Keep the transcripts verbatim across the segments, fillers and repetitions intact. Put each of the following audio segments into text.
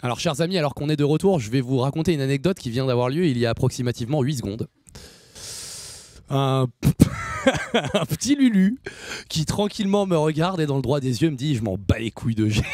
Alors, chers amis, alors qu'on est de retour, je vais vous raconter une anecdote qui vient d'avoir lieu il y a approximativement huit secondes. Un... un petit Lulu qui tranquillement me regarde et dans le droit des yeux me dit « Je m'en bats les couilles de G ».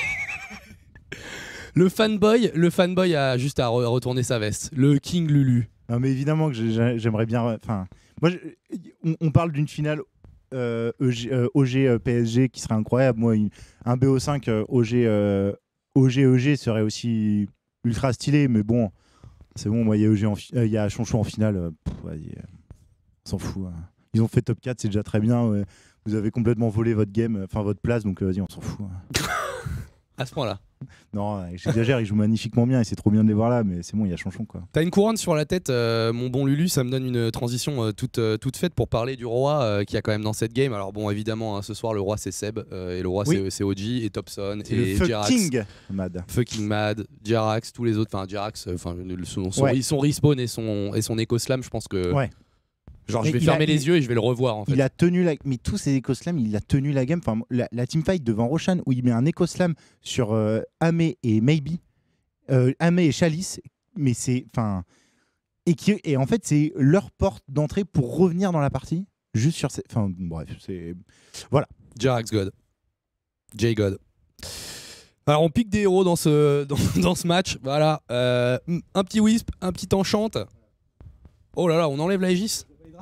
Le fanboy, le fanboy a juste à re retourner sa veste. Le King Lulu. Non, mais évidemment que j'aimerais bien... Enfin, moi, je, on, on parle d'une finale euh, E G, euh, O G euh, P S G qui serait incroyable. Moi, une, un B O cinq euh, O G euh, O G E G serait aussi ultra stylé. Mais bon, c'est bon, moi, il y a, euh, y a Chonchou en finale. Euh, pff, vas-y, euh, on s'en fout. Hein. Ils ont fait top quatre, c'est déjà très bien. Ouais. Vous avez complètement volé votre game, enfin votre place, donc euh, vas-y, on s'en fout. Hein. À ce point-là. Non, j'exagère, ils jouent magnifiquement bien et c'est trop bien de les voir là, mais c'est bon, il y a Chonchon quoi. T'as une couronne sur la tête, euh, mon bon Lulu, ça me donne une transition euh, toute, euh, toute faite pour parler du roi euh, qui a quand même dans cette game. Alors bon, évidemment, hein, ce soir le roi c'est Seb euh, et le roi oui. c'est O G et Topson et Jerax. Fucking Mad. Fucking Mad, Jerax, tous les autres, enfin Jerax, enfin son, son, ouais. son respawn et son, et son Echo Slam, je pense que. Ouais. Genre mais je vais fermer a, les il, yeux et je vais le revoir en fait. Il a tenu la... mais tous ces Echo Slam, il a tenu la game. Enfin, la, la teamfight devant Roshan où il met un Echo Slam sur euh, Amé et Maybe, euh, Amé et Chalice, mais c'est enfin et qui et en fait c'est leur porte d'entrée pour revenir dans la partie juste sur ces... enfin bref c'est voilà. Jerax God, J God. Alors on pique des héros dans ce dans, dans ce match. Voilà, euh, un petit Wisp, un petit Enchant. Oh là là, on enlève la Aegis.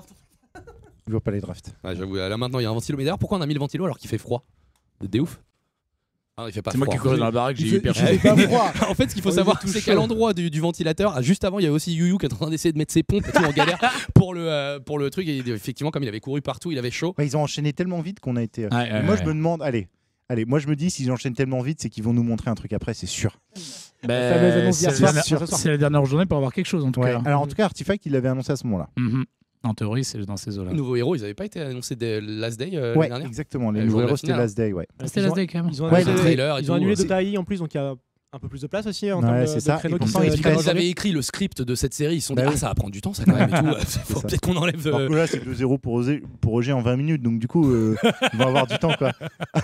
Je vois pas les drafts. Ouais, j'avoue, là maintenant il y a un ventilo. Mais d'ailleurs, pourquoi on a mis le ventilo alors qu'il fait froid? Des ouf. Ah, il fait pas c'est froid. moi qui courais dans la baraque, j'ai eu hyper chaud. En fait, ce qu'il faut savoir, c'est qu'à l'endroit du, du ventilateur, juste avant, il y avait aussi Yu Yu qui est en train d'essayer de mettre ses pompes et tout en galère pour le, euh, pour le truc. Et effectivement, comme il avait couru partout, il avait chaud. Ouais, ils ont enchaîné tellement vite qu'on a été. Ouais, ouais, moi, ouais. je me demande, allez, allez, moi je me dis, s'ils enchaînent tellement vite, c'est qu'ils vont nous montrer un truc après, c'est sûr. Bah, c'est la, la dernière journée pour avoir quelque chose en tout ouais. cas. Alors en tout cas, Artifact, il l'avait annoncé à ce moment-là. Mm-hmm. En théorie, c'est dans ces eaux-là. Les nouveaux héros, ils n'avaient pas été annoncés dès Last Day euh, ouais, l'année dernière. Exactement. Les nouveaux héros, c'était Last Day, ouais. C'était Last Day quand même. Ils ont, ouais, annulé, trailer ils ont annulé Dotai en plus, donc il y a un peu plus de place aussi en ouais, termes de, de ça. créneaux. Et pourtant, ils, quand ils avaient écrit le script de cette série, ils se sont dit bah, ah oui. ça va prendre du temps, ça quand même. Et tout. Faut peut-être qu'on enlève. Alors que là, c'est deux zéro pour Roger, pour Roger en vingt minutes, donc du coup, euh, il va avoir du temps quoi.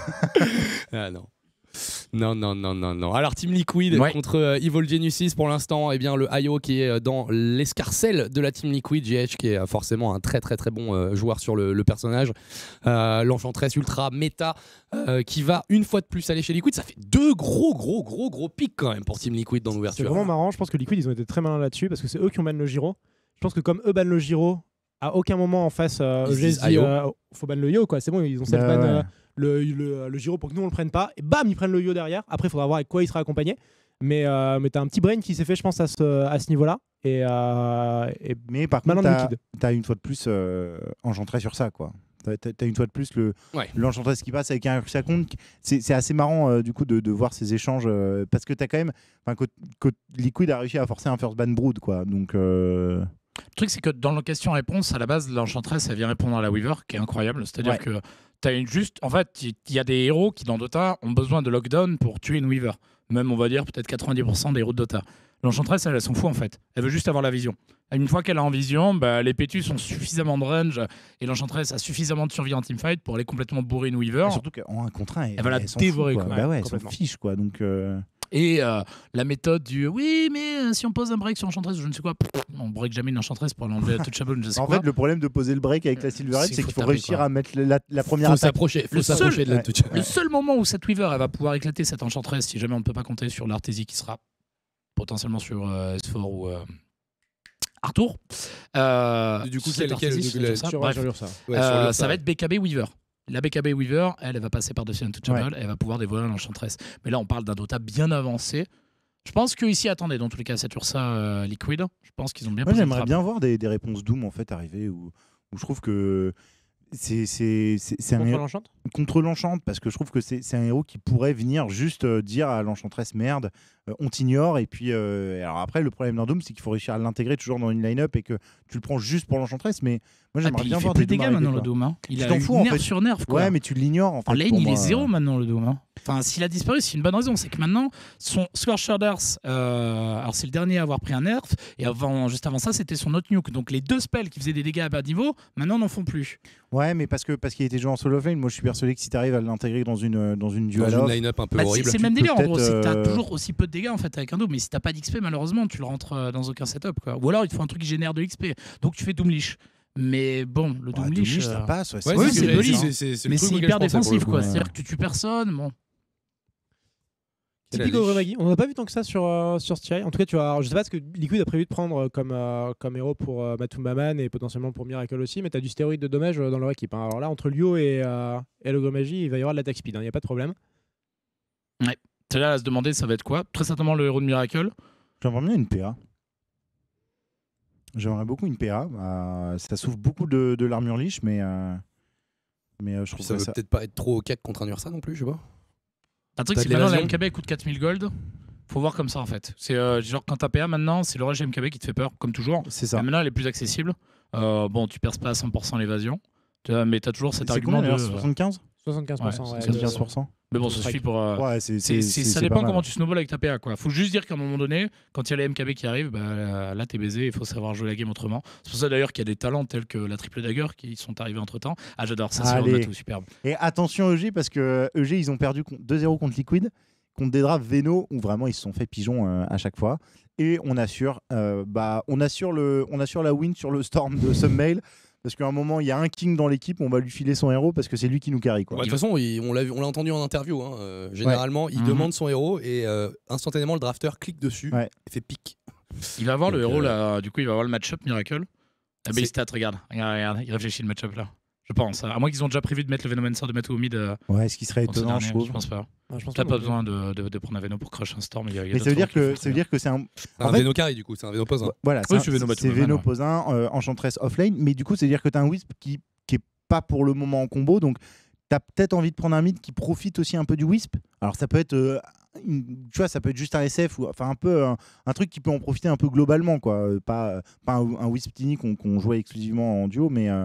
Ah non. Non, non, non, non, non. Alors, Team Liquid ouais. contre euh, Evil Genesis pour l'instant, eh bien, le I O qui est dans l'escarcelle de la Team Liquid, G H qui est euh, forcément un très très très bon euh, joueur sur le, le personnage. Euh, L'Enchantress ultra méta euh, qui va une fois de plus aller chez Liquid. Ça fait deux gros, gros, gros, gros pics quand même pour Team Liquid dans l'ouverture. C'est vraiment marrant. Je pense que Liquid, ils ont été très malins là-dessus parce que c'est eux qui ont ban le Giro. Je pense que comme eux ban le Giro, à aucun moment en face, euh, E G se dit euh, faut ban le Yo, quoi. C'est bon, ils ont cette ban. Euh, Le, le, le Giro pour que nous on le prenne pas et bam ils prennent le Yo derrière. Après il faudra voir avec quoi il sera accompagné, mais, euh, mais t'as un petit brain qui s'est fait je pense à ce, à ce niveau là et, euh, et mais par contre t'as, t'as une fois de plus euh, Enchantress sur ça quoi. T'as, t'as une fois de plus le, ouais. l'Enchantress qui passe avec un Ursa-Compte. C'est, c'est assez marrant euh, du coup de, de voir ces échanges euh, parce que t'as quand même que, que Liquid a réussi à forcer un first ban brood quoi donc euh... Le truc c'est que dans la question-réponse à la base l'Enchantress elle vient répondre à la Weaver qui est incroyable, c'est à dire ouais. que t'as une juste, en fait, il y, y a des héros qui dans Dota ont besoin de lockdown pour tuer une Weaver. Même, on va dire, peut-être quatre-vingt-dix pour cent des héros de Dota. L'Enchantress, elle, elle s'en fout en fait. Elle veut juste avoir la vision. Une fois qu'elle a en vision, bah, les Pétus ont suffisamment de range et l'Enchantress a suffisamment de survie en teamfight pour aller complètement bourrer une Weaver. Et surtout qu'en un contre un, elle, elle va la elle dévorer. Quoi. Quoi. Bah ouais, elle s'en fiche quoi. Donc. Euh... Et euh, la méthode du oui, mais euh, si on pose un break sur Enchantress, je ne sais quoi, on break jamais une Enchantress pour l'enlever à touchable, je sais en quoi. fait, le problème de poser le break avec la Silverhead, c'est, c'est qu'il faut réussir quoi. à mettre la, la première faut attaque. S'approcher, faut le s'approcher seul, de la ouais. touchable. Le seul moment où cette Weaver elle va pouvoir éclater cette Enchantress, si jamais on ne peut pas compter sur l'Artésie qui sera potentiellement sur euh, S quatre ou euh, Arthur. Euh, du coup, quel, quel, Artésie, quel, ça, sur, bref, sur ça. Ouais, euh, sur ça va être B K B Weaver. La B K B Weaver, elle, elle va passer par-dessus Untouchable, ouais. elle va pouvoir dévorer l'Enchantress. Mais là, on parle d'un Dota bien avancé. Je pense qu'ici, attendez, dans tous les cas, cette Ursa euh, Liquid, je pense qu'ils ont bien Moi, j'aimerais bien voir des, des réponses Doom en fait arriver où, où je trouve que c'est, c'est, c'est, c'est contre un l'Enchant contre l'Enchant parce que je trouve que c'est, c'est un héros qui pourrait venir juste euh, dire à l'Enchantress merde, euh, on t'ignore et puis euh, alors après le problème dans Doom c'est qu'il faut réussir à l'intégrer toujours dans une line-up et que tu le prends juste pour l'Enchantress mais moi j'aimerais ah, bien il voir fait des dégâts Doom maintenant arriver, le Doom hein. Il tu a t'en eu fous, en nerf fait. sur nerf quoi. Ouais mais tu l'ignores en fait. En lane il moi. est zéro maintenant le Doom hein. Enfin s'il a disparu c'est une bonne raison c'est que maintenant son Scorcher Earth euh, alors c'est le dernier à avoir pris un nerf et avant, juste avant ça c'était son autre nuke donc les deux spells qui faisaient des dégâts à bas niveau maintenant n'en font plus. Ouais Ouais, mais parce que parce qu'il était joué en solo offlane, moi je suis persuadé que si tu arrives à l'intégrer dans une dans une dual dans off, une line-up un peu bah, horrible. C'est le même délire en gros, c'est que t'as euh... toujours aussi peu de dégâts en fait avec un Doom, mais si t'as pas d'X P malheureusement tu le rentres dans aucun setup quoi. Ou alors il te faut un truc qui génère de l'X P, donc tu fais Doomlish. Mais bon, le Doomlish, ouais, Doomlish euh... ça passe, ouais, ouais, oui, c'est joli, mais c'est hyper défensif quoi, c'est-à-dire que tu tues personne, bon. Typique Ogremagui, on n'a pas vu tant que ça sur, euh, sur Styria. En tout cas, tu vois, je sais pas ce que Liquid a prévu de prendre comme, euh, comme héros pour euh, Matumbaman et potentiellement pour Miracle aussi, mais tu as du stéroïde de dommage dans leur équipe. Hein. Alors là, entre Lyo et, euh, et l'Ogremagui, il va y avoir de l'attaque speed, il hein, n'y a pas de problème. Ouais, c'est là à se demander ça va être quoi. Très certainement le héros de Miracle. J'aimerais bien une P A. J'aimerais beaucoup une P A. Euh, ça souffre beaucoup de, de l'armure liche, mais, euh, mais euh, je trouve ça. Ça ça veut peut-être pas être trop cac contre un Ursa non plus, je sais pas. Un truc, c'est que maintenant la M K B coûte quatre mille gold. Faut voir comme ça en fait. C'est euh, genre quand t'as P A maintenant, c'est le rush M K B qui te fait peur, comme toujours. C'est ça. Mais maintenant, elle est plus accessible. Euh, bon, tu perds pas à cent pour cent l'évasion, mais t'as toujours cet argument de soixante-quinze soixante-quinze pour cent. Ouais, ouais, soixante-quinze pour cent. Mais bon, ça suffit pour. Euh... Ouais, c'est, c'est, c'est, c'est, ça c'est dépend comment tu snowballs avec ta P A. Quoi. Faut juste dire qu'à un moment donné, quand il y a les M K B qui arrivent, bah, là t'es baisé, il faut savoir jouer la game autrement. C'est pour ça d'ailleurs qu'il y a des talents tels que la triple dagger qui sont arrivés entre temps. Ah, j'adore ça, c'est vraiment tout superbe. Et attention E G, parce que E G ils ont perdu deux zéro contre Liquid, contre des draps Veno, où vraiment ils se sont fait pigeon euh, à chaque fois. Et on assure, euh, bah, on, assure le, on assure la win sur le Storm de Submail. Parce qu'à un moment, il y a un king dans l'équipe, on va lui filer son héros parce que c'est lui qui nous carry. De toute façon, il, on, l'a, on l'a entendu en interview. Hein. Euh, généralement, ouais. il mmh. demande son héros et euh, instantanément, le drafter clique dessus ouais. et fait pique. Il va avoir Donc, le héros, euh... là, du coup, il va avoir le match-up Miracle. La base stat, regarde, regarde, regarde, il réfléchit le match-up là. Je pense. À moins qu'ils ont déjà prévu de mettre le Venomancer de mettre au mid. Euh, ouais, ce qui serait étonnant, je trouve. Je pense pas. Ouais, je pense T'as pas, pas besoin de, de, de prendre un Veno pour crush un Storm. Il y a, il y a mais ça veut, dire que, ça veut dire que c'est un. Un en fait, Veno carry, du coup, c'est un Veno pose un. Voilà, c'est, oui, un, c'est Veno, c'est Veno pose un, euh, Enchantress offlane. Mais du coup, c'est dire que t'as un Wisp qui, qui est pas pour le moment en combo. Donc, t'as peut-être envie de prendre un mid qui profite aussi un peu du Wisp. Alors, ça peut être. Euh, Une, tu vois, ça peut être juste un S F ou enfin un peu un, un truc qui peut en profiter un peu globalement, quoi. Euh, pas, pas un, un Wisp Tiny qu'on, qu'on jouait exclusivement en duo, mais. Euh...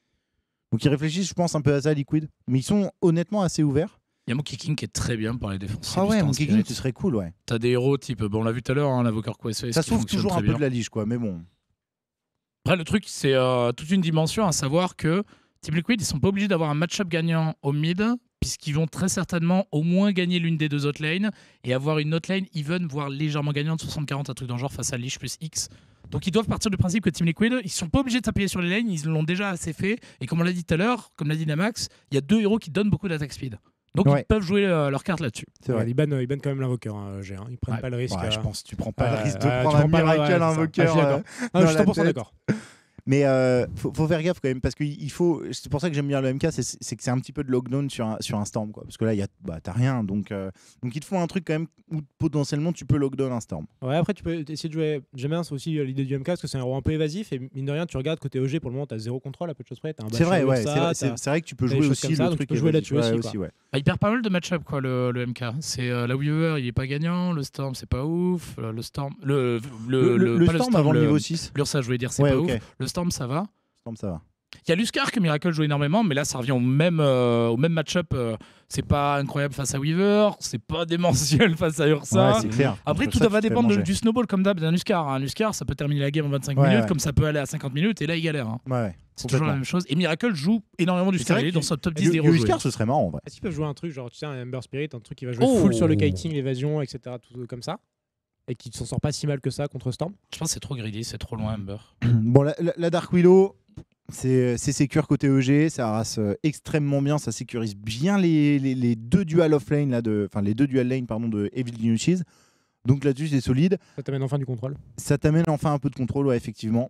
Donc ils réfléchissent, je pense, un peu à ça, Liquid. Mais ils sont honnêtement assez ouverts. Il y a Monkey King qui est très bien par les défensifs. Ah ouais, Monkey King, ce serait cool, ouais. T'as des héros type, bon, on l'a vu tout à l'heure, hein, l'Invoker Quest. Ça souffre toujours un peu bien. de la lige, quoi, mais bon. Après, le truc, c'est euh, toute une dimension à savoir que Team Liquid, ils sont pas obligés d'avoir un match-up gagnant au mid, puisqu'ils vont très certainement au moins gagner l'une des deux autres lanes et avoir une autre lane even, voire légèrement gagnante, soixante quarante, un truc dans le genre, face à Lich plus X. Donc ils doivent partir du principe que Team Liquid, ils sont pas obligés de s'appuyer sur les lanes, ils l'ont déjà assez fait. Et comme on l'a dit tout à l'heure, comme l'a dit Namax, il y a deux héros qui donnent beaucoup d'attaque speed. Donc ouais. ils peuvent jouer euh, leur carte là-dessus. C'est vrai, ils bannent, ils bannent quand même l'invoqueur, hein, G, hein. Ils prennent ouais. pas le risque. Ouais, euh... je pense que tu prends pas euh, le risque de euh, prendre un Miracle ouais, invoqueur. Ah, je, euh, je suis cent pour cent d'accord. Mais euh, faut, faut faire gaffe quand même parce que il faut. C'est pour ça que j'aime bien le M K, c'est, c'est que c'est un petit peu de lockdown sur un, sur un Storm, quoi. Parce que là, y a, bah, t'as rien, donc euh, donc il te faut un truc quand même où potentiellement tu peux lockdown un Storm. Ouais, après tu peux essayer de jouer. J'aime bien, c'est aussi l'idée du M K parce que c'est un héros un peu évasif et mine de rien, tu regardes côté O G pour le moment, t'as zéro contrôle à peu de choses près. T'as un c'est vrai, ouais. Ça, c'est, vrai, c'est, c'est vrai que tu peux jouer aussi ça, le truc. Tu peux jouer là-dessus aussi. aussi ouais. Bah, il perd pas mal de match-up, quoi, le, le M K. C'est euh, la Weaver, il est pas gagnant. Le Storm, c'est pas ouf. Le Storm, le le, le, le, le pas Storm, le Storm avant le niveau le, six. L'Ursa, je voulais dire, c'est ouais, pas okay. ouf. Le Storm, ça va. Storm, ça va. Il y a Luscar que Miracle joue énormément, mais là ça revient au même, euh, au même match-up. Euh, c'est pas incroyable face à Weaver, c'est pas démentiel face à Ursa. Ouais, c'est clair. Après, donc tout ça, va dépendre de, du snowball comme d'hab d'un Luscar. Un Luscar, ça peut terminer la game en vingt-cinq ouais, minutes, ouais. comme ça peut aller à cinquante minutes, et là il galère. Hein. Ouais, c'est toujours la même chose. Et Miracle joue énormément du Star, dans son top dix des héros. Luscar, ce serait marrant en vrai. Est-ce qu'ils peuvent jouer un truc, genre tu sais, un Ember Spirit, un truc qui va jouer oh full sur le kiting, l'évasion, et cetera. Tout comme ça et qui s'en sort pas si mal que ça contre Storm? Je pense que c'est trop greedy, c'est trop loin, Ember. Bon, la, la, la Dark Willow. C'est, c'est sécure côté E G, ça race euh, extrêmement bien, ça sécurise bien les, les, les deux dual offlane, là de, enfin les deux dual lane pardon, de Evil Geniuses. Donc là-dessus c'est solide. Ça t'amène enfin du contrôle. Ça t'amène enfin un peu de contrôle, ouais, effectivement.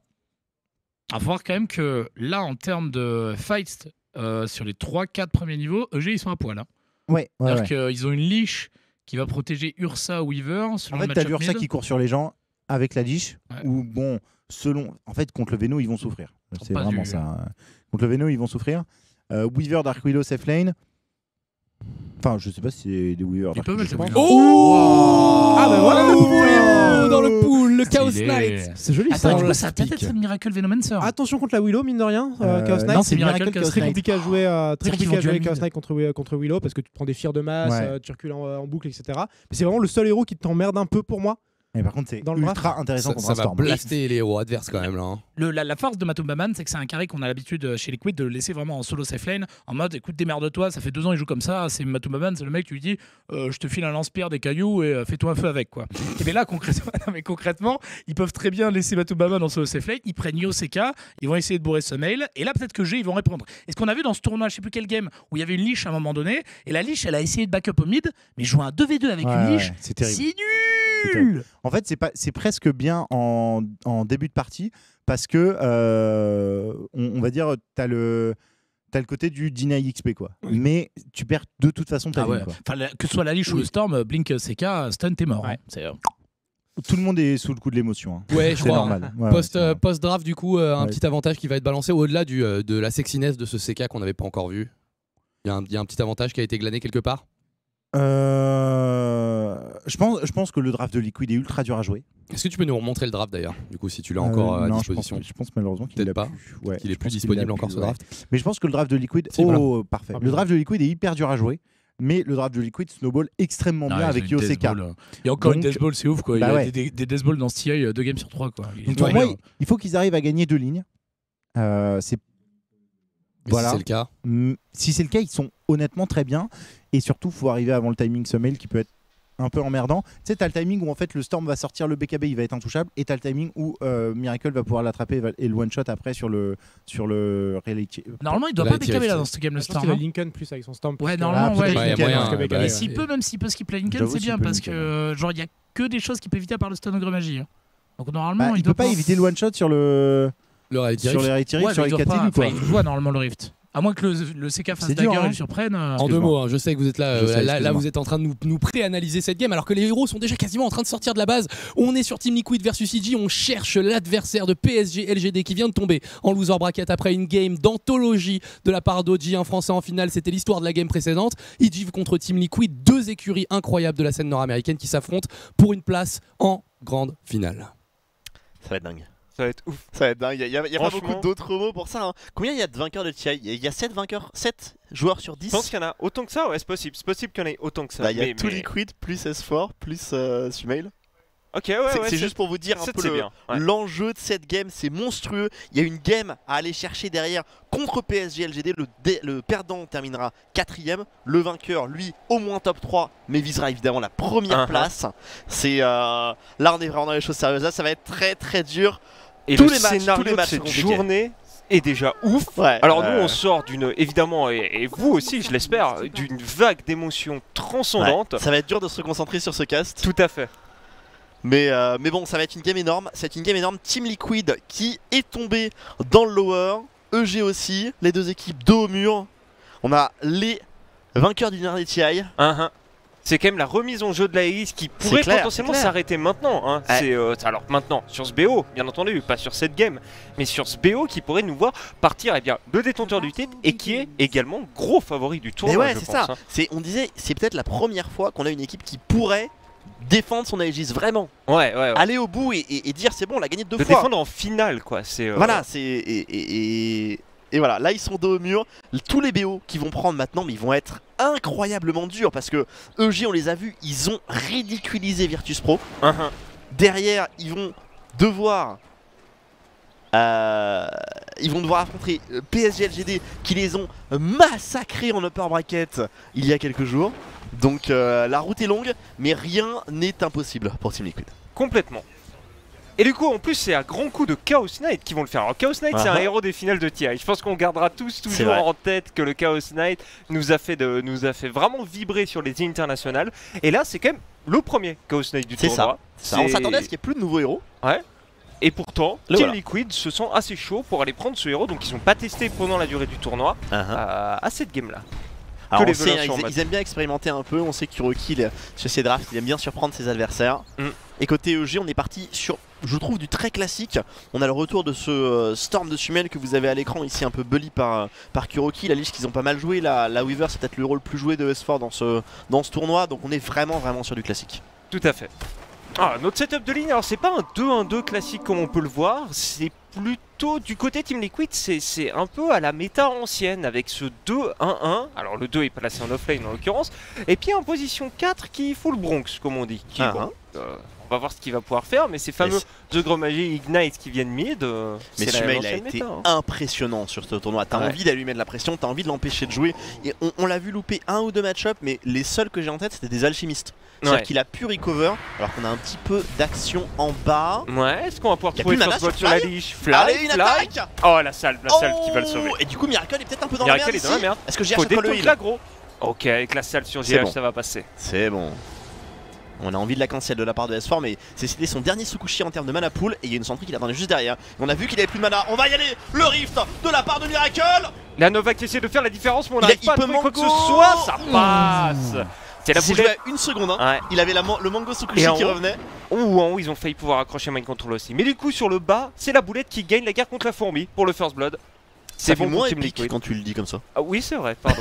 À voir quand même que là, en termes de fights euh, sur les trois quatre premiers niveaux, E G ils sont à poil. Hein. Ouais, ouais. C'est-à-dire ouais. qu'ils ont une leash qui va protéger Ursa Weaver. En fait, t'as l'Ursa qui court sur les gens avec la leash, ouais. ou bon. Selon, en fait, contre le Veno, ils vont souffrir. C'est pas vraiment du... ça. Contre le Veno, ils vont souffrir. Euh, Weaver, Dark Willow, safe lane. Enfin, je sais pas si c'est des Weaver. Ils peuvent mettre le Oh, ah bah voilà le Willow dans le pool, le Chaos Knight. C'est joli. Attends, ça. du coup, ça peut être Miracle Venomancer. Attention contre la Willow, mine de rien. Euh, euh, Chaos Knight, non, c'est Miracle Chaos très compliqué à jouer. Euh, très compliqué à jouer Chaos Knight contre, contre Willow parce que tu te prends des fears de masse, ouais. euh, tu recules en, en boucle, et cetera. Mais c'est vraiment le seul héros qui t'emmerde un peu pour moi. Et par contre, c'est Dans le ultra draft, intéressant Ça, contre ça un va Storm. blaster les héros adverses quand même là. Hein. Le, la, la force de Matumbaman, c'est que c'est un carry qu'on a l'habitude chez Liquid de le laisser vraiment en solo safe lane, en mode écoute, démerde-toi, ça fait deux ans il joue comme ça, c'est Matumbaman, c'est le mec, tu lui dis euh, je te file un lance-pierre, des cailloux et euh, fais-toi un feu avec quoi. Et bien là, concrètement, non, mais concrètement, ils peuvent très bien laisser Matumbaman en solo safe lane, ils prennent Yoseka, ils vont essayer de bourrer ce mail, et là peut-être que G ils vont répondre. Et ce qu'on a vu dans ce tournoi, je sais plus quel game, où il y avait une liche à un moment donné, et la liche elle a essayé de backup au mid, mais jouer un deux v deux avec Ouais, une ouais, liche, c'est terrible. c'est C'est nul. En fait, c'est pas, c'est presque bien en, en début de partie parce que euh, on, on va dire, t'as le, t'as le côté du deny X P quoi. Oui. Mais tu perds de toute façon ta Ah ligne, ouais. quoi. Enfin, la- que ce soit la liche ou Oui. le Storm, Blink C K, stun, t'es mort. Ouais. hein. C'est, euh, Tout le monde est sous le coup de l'émotion. Hein. Ouais, je C'est crois. normal. Ouais, Post, ouais, c'est euh, normal. post-draft, du coup, euh, un Ouais. petit avantage qui va être balancé au-delà du, euh, de la sexiness de ce C K qu'on n'avait pas encore vu. Il y, a un- il y a un petit avantage qui a été glané quelque part. Euh, je pense, je pense que le draft de Liquid est ultra dur à jouer. Est-ce que tu peux nous remontrer le draft d'ailleurs, du coup, si tu l'as encore Euh, euh, à non, disposition? Je pense, je pense malheureusement qu'il Peut-être l'a pas. plus. Ouais, Qu'il est je plus pense qu'il disponible l'a encore plus, ce ouais. draft. Mais je pense que le draft de Liquid, Si, voilà. oh parfait. Le draft de Liquid est hyper dur à jouer, mais le draft de Liquid snowball extrêmement non, bien ils avec ont une Yoseka. Death Ball, euh. Il y a encore Donc- une Death Ball, c'est ouf quoi. Bah il y a ouais. des, des, des Death Ball dans ce T I deux games sur trois quoi. Il est Donc trop pour moi, bien. il- il faut qu'ils arrivent à gagner deux lignes. Euh, c'est Et Voilà. si c'est le cas. Mm, si c'est le cas, ils sont honnêtement très bien. Et surtout, il faut arriver avant le timing Summel qui peut être un peu emmerdant. Tu sais, t'as le timing où en fait le Storm va sortir, le B K B il va être intouchable, et t'as le timing où euh, Miracle va pouvoir l'attraper et va- et le one shot après sur le sur le reality. Normalement, il doit Là, pas il B K B tire, là dans ce game le Je pense Storm. qu'il va hein. Lincoln plus avec son Storm. Ouais, plus que- normalement, Ah, ouais. peut-être Ouais, Lincoln, moyen, parce que euh, B K B, bah, Et ouais. s'il peut, même s'il peut skipper Lincoln, J'avoue c'est qu'il bien peut parce Lincoln, que euh, genre il y a que des choses qu'il peut éviter par le stun ogre magie. hein. Donc normalement, Bah, il il doit peut pas éviter le one shot sur le Le reality sur Rift. les reality Ouais, sur mais les il doit quatre pas- lignes, quoi. enfin, il voit normalement le Rift. À moins que le, le C K fasse C'est dur, dagger et hein. le surprenne. euh, En deux mots, hein, je sais que vous êtes là, Je euh, sais, là, là, excuse-moi. vous êtes en train de nous, nous pré-analyser cette game alors que les héros sont déjà quasiment en train de sortir de la base. On est sur Team Liquid versus I G, on cherche l'adversaire de P S G L G D qui vient de tomber en loser bracket après une game d'anthologie de la part d'O G, un français en finale, c'était l'histoire de la game précédente. I G contre Team Liquid, deux écuries incroyables de la scène nord-américaine qui s'affrontent pour une place en grande finale. Ça va être dingue. Ça va être ouf. Ça va être dingue. Il n'y a, y a pas Franchement- beaucoup d'autres mots pour ça. hein. Combien il y a de vainqueurs de T I? Il y a sept vainqueurs, sept joueurs sur dix. Je pense qu'il y en a autant que ça, ouais, c'est possible. C'est possible qu'il y en ait autant que ça. Bah, il y a mais- tout mais- Liquid, plus S quatre, plus euh, Sumail. Ok, ouais, c'est ouais. c'est juste pour vous dire un sept, peu c'est le- bien. Ouais. l'enjeu de cette game, c'est monstrueux. Il y a une game à aller chercher derrière contre P S G L G D. Le, dé- le perdant terminera quatrième. Le vainqueur, lui, au moins top trois, mais visera évidemment la première Uh-huh. place. C'est euh, là, on est vraiment dans les choses sérieuses. Là, ça va être très très dur. Et Tous le les matchs, scénario tous les matchs de seront cette compliqués. journée est déjà ouf. Ouais, Alors euh, nous on sort d'une, évidemment, et, et vous aussi je l'espère, d'une vague d'émotions transcendantes. ouais, ça va être dur de se concentrer sur ce cast. Tout à fait. Mais, euh, mais bon, ça va être une game énorme. C'est une game énorme. Team Liquid qui est tombé dans le lower. E G aussi. Les deux équipes dos au mur. On a les vainqueurs du dernier T I. Uhum. C'est quand même la remise en jeu de la Hélice qui pourrait clair, potentiellement c'est clair. s'arrêter maintenant. Hein. Ouais. C'est, euh, alors maintenant, sur ce B O, bien entendu, pas sur cette game, mais sur ce B O qui pourrait nous voir partir eh bien, le détenteur du titre et qui est également gros favori du Mais tournoi. ouais, je c'est pense, ça. hein. C'est, on disait, c'est peut-être la première fois qu'on a une équipe qui pourrait défendre son Aegis vraiment. Ouais, ouais, ouais. Aller au bout et, et- et dire c'est bon, on l'a gagné deux Le fois. défendre en finale, quoi. C'est, euh, Voilà, c'est. Et, et- et- et voilà, là ils sont dos au mur. Tous les B O qu'ils vont prendre maintenant, mais ils vont être incroyablement durs parce que E G, on les a vus, ils ont ridiculisé Virtus Pro. uhum. Derrière, ils vont devoir. euh, ils vont devoir affronter euh, P S G L G D qui les ont massacrés en upper bracket il y a quelques jours. Donc euh, la route est longue, mais rien n'est impossible pour Team Liquid. Complètement. Et du coup, en plus, c'est à grand coup de Chaos Knight qui vont le faire. Alors, Chaos Knight, c'est un Ah. héros des finales de T I. Je pense qu'on gardera tous C'est toujours vrai. en tête que le Chaos Knight nous a fait, de, nous a fait vraiment vibrer sur les internationales. Et là, c'est quand même le premier Chaos Knight du C'est tournoi. Ça, on C'est- s'attendait à ce qu'il n'y ait plus de nouveaux héros. Et pourtant, Le Team voilà. Liquid se sent assez chaud pour aller prendre ce héros. Donc, ils n'ont pas testé pendant la durée du tournoi euh, à cette game-là. Alors les on sait, voleurs hein, sont en ils, mode. ils aiment bien expérimenter un peu, on sait qu'Hiroki il- sur ses drafts il aime bien surprendre ses adversaires. Mm. Et côté E G on est parti sur, je trouve, du très classique. On a le retour de ce euh, Storm de Sumail que vous avez à l'écran ici, un peu bully par, euh, par Kuroki. La liche qu'ils ont pas mal joué, la, la Weaver c'est peut-être le rôle plus joué de S quatre dans ce, dans ce tournoi, donc on est vraiment vraiment sur du classique. Tout à fait. Ah, notre setup de ligne, alors c'est pas un deux un deux classique comme on peut le voir, c'est plutôt du côté Team Liquid, c'est c'est un peu à la méta ancienne avec ce deux un un, alors le deux est placé en offlane en l'occurrence, et puis en position quatre qui full Bronx comme on dit, qui Ah, bon, hein. euh, On va voir ce qu'il va pouvoir faire, mais ces fameux The Gros Magie Ignite qui viennent mid, euh, mais Sumail a été méta, hein. impressionnant sur ce tournoi. T'as ouais. envie d'aller lui mettre la pression, t'as envie de l'empêcher de jouer. Et on, on l'a vu louper un ou deux match-up, mais les seuls que j'ai en tête c'était des alchimistes. C'est-à-dire ouais. qu'il a pu recover, alors qu'on a un petit peu d'action en bas. Ouais, est-ce qu'on va pouvoir trouver first blood sur la leash? Fly, Allez, une fly. attaque. Oh la salle, la salle oh qui va le sauver. Et du coup Miracle est peut-être un peu dans Miracle la merde est dans la merde. Est-ce que G H a pas le heal? Gros. Ok, avec la salle sur G H bon. Ça va passer. C'est bon. On a envie de la cancel de la part de S four, mais c'était son dernier Tsukushi en termes de mana pool. Et il y a une Sentry qui l'attendait juste derrière. Et on a vu qu'il avait plus de mana. On va y aller. Le Rift de la part de Miracle. La Nova qui essaie de faire la différence, mais on n'arrive pas à trouver quoi que ce soit. Ça passe. Mmh. C'est la boulette. Une seconde, hein. Ouais. Il avait la man le mango Tsukushi qui haut, revenait. Ou en haut, ils ont failli pouvoir accrocher Mind Control aussi. Mais du coup, sur le bas, c'est la boulette qui gagne la guerre contre la fourmi pour le First Blood. C'est bon moins épique quand tu le dis comme ça. Ah oui, c'est vrai, pardon.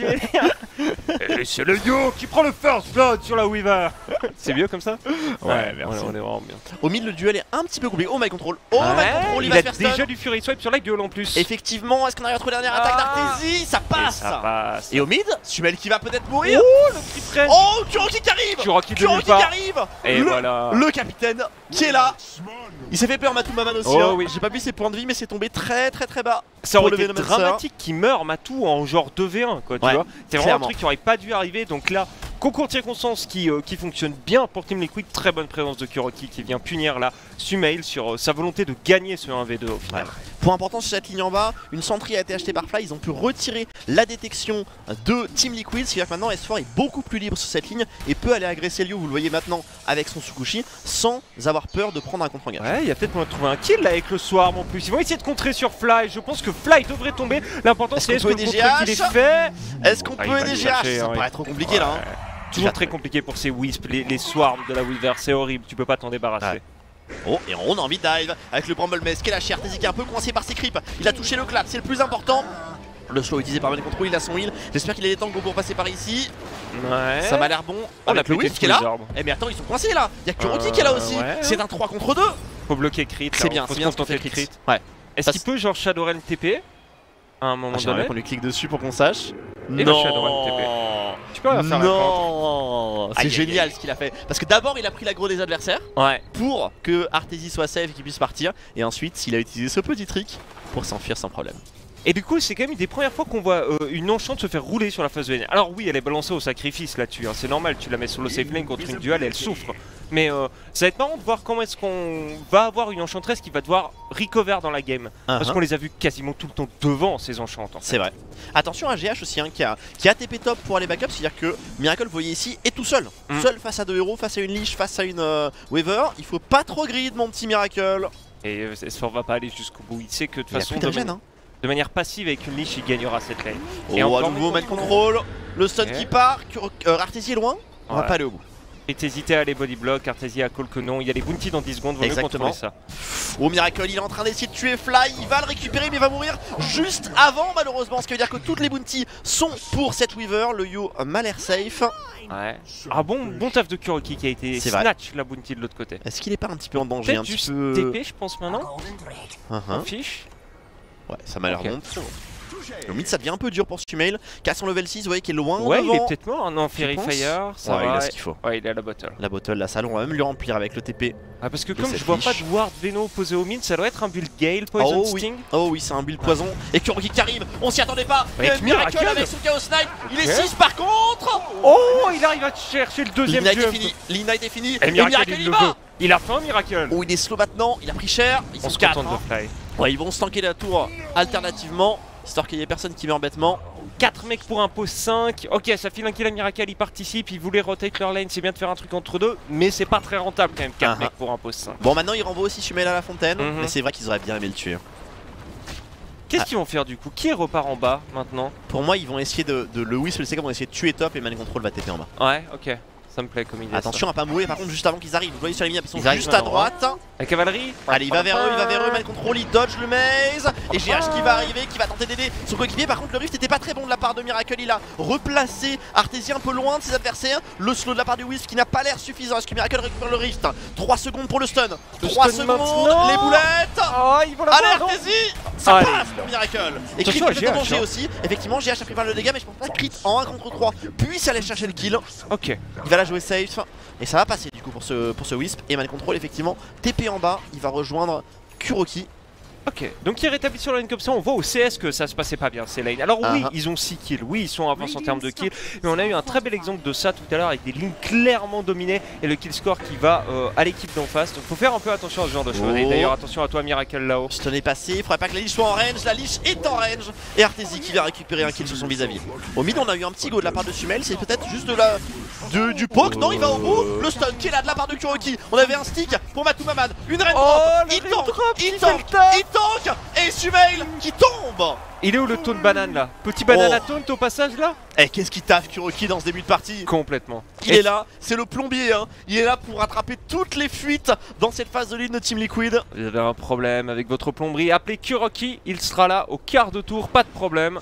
Et c'est le Yo qui prend le First Blood sur la Weaver. C'est mieux comme ça? Ouais, merci. On est vraiment bien. Au mid, le duel est un petit peu compliqué. Oh, my control. Oh, ouais, my control, il, il va a faire déjà stun. Du Fury Swipe sur la gueule en plus. Effectivement, est-ce qu'on arrive à trouver la dernière attaque ah d'Arteezy? Ça passe. Et ça passe. Et au mid, Sumail qui va peut-être mourir. Oh, le crit près. Oh, Kuroki qui arrive. Kuroki qui arrive. Et le, voilà. Le capitaine qui est là. Il s'est fait peur Matou Maman aussi. Oh, hein. oui. J'ai pas vu ses points de vie, mais c'est tombé très très très bas. Ça aurait été dramatique qu'il meure Matou en genre deux v un quoi, tu ouais, vois. C'est vraiment un truc qui aurait pas dû arriver. Donc là, concours de circonstances qui, euh, qui fonctionne bien pour Team Liquid. Très bonne présence de Kuroki qui vient punir là Sumail sur euh, sa volonté de gagner ce un v deux au final. Ouais. Point important sur cette ligne en bas, une Sentry a été achetée par Fly. Ils ont pu retirer la détection de Team Liquid. C'est-à-dire que maintenant S four est beaucoup plus libre sur cette ligne et peut aller agresser Lyo, vous le voyez maintenant avec son Tsukushi, sans avoir peur de prendre un contre-engage. Ouais, il y a peut-être moyen de trouver un kill là avec le Swarm en plus. Ils vont essayer de contrer sur Fly. Je pense que Fly devrait tomber. L'important c'est est-ce que le contrôle qu'il est fait. Est-ce qu'on peut aider G H? Ça paraît trop compliqué là. Hein. Toujours très compliqué pour ces Wisps, les, les Swarms de la Weaver, c'est horrible, tu peux pas t'en débarrasser. Ouais. Oh, et on a envie de dive avec le Bramble Mess qui est lâché. Arteezy qui est un peu coincé par ses creeps. Il a touché le clap, c'est le plus important. Le slow utilisé par Mind Control, il a son heal. J'espère qu'il a les tanks pour passer par ici. Ouais. Ça m'a l'air bon. On a le Wisp qui est là. Eh mais attends, ils sont coincés là. Il y a Kuroki euh, qui est là aussi. Ouais. C'est un trois contre deux. Faut bloquer crit. C'est bien, c'est bien ce qu'on fait le crit. Ouais. Est-ce qu'il peut genre Shadowrun T P à un moment ah, donné qu'on lui clique dessus pour qu'on sache. Et non. Shadowrun T P. Tu peux la faire non, c'est génial aïe, ce qu'il a fait. Parce que d'abord il a pris l'aggro des adversaires ouais. pour que Arteezy soit safe et qu'il puisse partir. Et ensuite il a utilisé ce petit trick pour s'enfuir sans problème. Et du coup c'est quand même une des premières fois qu'on voit euh, une enchante se faire rouler sur la phase de N. Alors oui elle est balancée au sacrifice là-dessus, hein. C'est normal, tu la mets sur le safe lane contre une duel et elle souffre. Mais euh, ça va être marrant de voir comment est-ce qu'on va avoir une enchantress qui va devoir recover dans la game. Uh-huh. Parce qu'on les a vus quasiment tout le temps devant ces enchantes. En fait. C'est vrai. Attention à G H aussi hein, qui, a, qui a T P top pour aller backup, c'est-à-dire que Miracle, vous voyez ici, est tout seul. Mm. Seul face à deux héros, face à une Leash, face à une euh, Weaver. Il faut pas trop grid mon petit Miracle. Et euh, S four va pas aller jusqu'au bout. Il sait que de toute façon, de, de, gêne, hein. de manière passive avec une Leash, il gagnera cette lane. Oh, et à nouveau Mind Control, le stun okay. qui part, euh, Arteezy est loin, on ouais. va pas aller au bout. Et t'hésitais à aller body block, Arteezy à call que non, il y a les bounties dans dix secondes, vaut mieux contrôler ça. Oh Miracle, il est en train d'essayer de tuer Fly, il va le récupérer mais il va mourir juste avant malheureusement, ce qui veut dire que toutes les bounties sont pour cette Weaver, le Yo m'a l'air safe. Ouais. Ah bon, bon taf de Kuroki qui a été snatch vrai. La bounty de l'autre côté. Est-ce qu'il est pas un petit peu en danger un juste petit peu... T P je pense maintenant uh -huh. On fiche. Ouais, ça m'a l'air okay. bon. Le mid ça devient un peu dur pour Sumail, qui a son level six, vous voyez qu'il est loin ouais, devant. il est peut-être mort, non, Fairy Fire, ça ouais, va, il a ce qu'il faut. Ouais, il est à la bottle. La bottle, la salle, on va même lui remplir avec le T P. Ah parce que comme je vois pas de ward Veno posé au mid, ça doit être un build Gale, Poison oh, Sting. Oui. Oh oui, c'est un build poison. Et Kuroki qui arrive, on s'y attendait pas. Avec et Miracle, Miracle avec son Chaos Knight, il est okay. six par contre. Oh, il arrive à chercher le deuxième jump. Est fini. L'ignite est fini. Et, et Miracle, Miracle il, il va. Il a faim Miracle. Oh, il est slow maintenant, il a pris cher. Ils on sont se quatre. Hein. De fly. Ouais, ils vont se tanker la tour alternativement, histoire qu'il y ait personne qui meurt bêtement. quatre mecs pour un pause cinq. Ok, ça file un kill à Miracle, il participe, il voulait rotate leur lane, c'est bien de faire un truc entre deux, mais c'est pas très rentable quand même, quatre uh -huh. mecs pour un pause cinq. Bon, maintenant il renvoie aussi Sumail à la fontaine, mm -hmm. mais c'est vrai qu'ils auraient bien aimé le tuer. Qu'est-ce ah. qu'ils vont faire du coup? Qui repart en bas maintenant? Pour moi, ils vont essayer de. de le Wisp, le C K vont essayer de tuer top et Mind Control va T P en bas. Ouais, ok. Ça me plaît comme idée. Attention ça. à pas mourir par contre juste avant qu'ils arrivent. Vous voyez sur les mini, ils sont juste à droite. La cavalerie. Allez, il va vers eux, il va vers eux. Mind Control, il dodge le maze. Et G H qui va arriver, qui va tenter d'aider son coéquipier. Par contre, le Rift n'était pas très bon de la part de Miracle. Il a replacé Arteezy un peu loin de ses adversaires. Le slow de la part du Wisp qui n'a pas l'air suffisant. Est-ce que Miracle récupère le Rift? trois secondes pour le stun. trois secondes, maintenant. Les boulettes. Oh, ils vont la Allez, Arteezy. Ça Allez. passe pour Miracle. Et Crit peut être danger aussi. Effectivement, G H a pris pas le dégât, mais je pense pas que Crit en un contre trois puisse aller chercher le kill. Ok. Il va la jouer safe. Et ça va passer du coup pour ce, pour ce Wisp. Et Mind Control, effectivement, T P en bas, il va rejoindre Kuroki. Ok, donc il rétablit sur la lane comme ça, on voit au C S que ça se passait pas bien ces lanes. Alors oui, uh -huh. ils ont six kills, oui ils sont en avance en termes de kills, mais on a eu un très bel exemple de ça tout à l'heure avec des lignes clairement dominées et le kill score qui va euh, à l'équipe d'en face. Donc faut faire un peu attention à ce genre de choses. Oh. Et d'ailleurs attention à toi Miracle là-haut. Stun est passé, il faudrait pas que la Lich soit en range, la Lich est en range. Et Arteezy qui va récupérer un kill sur son vis-à-vis. Au mid on a eu un petit go de la part de Sumail, c'est peut-être juste de la... De, du poke, non il va au bout, le stun qui est là de la part de Kuroki. On avait un stick pour Matumamad, une raid drop, oh, il tank, il tank, il tank. Et Sumail qui tombe. Il est où le taunt banane là? Petit banana oh. taunt au passage là? Eh qu'est-ce qui taffe Kuroki dans ce début de partie? Complètement. Il Et est là, c'est le plombier hein. Il est là pour rattraper toutes les fuites dans cette phase de ligne de Team Liquid. Vous avez un problème avec votre plomberie, appelez Kuroki, il sera là au quart de tour, pas de problème.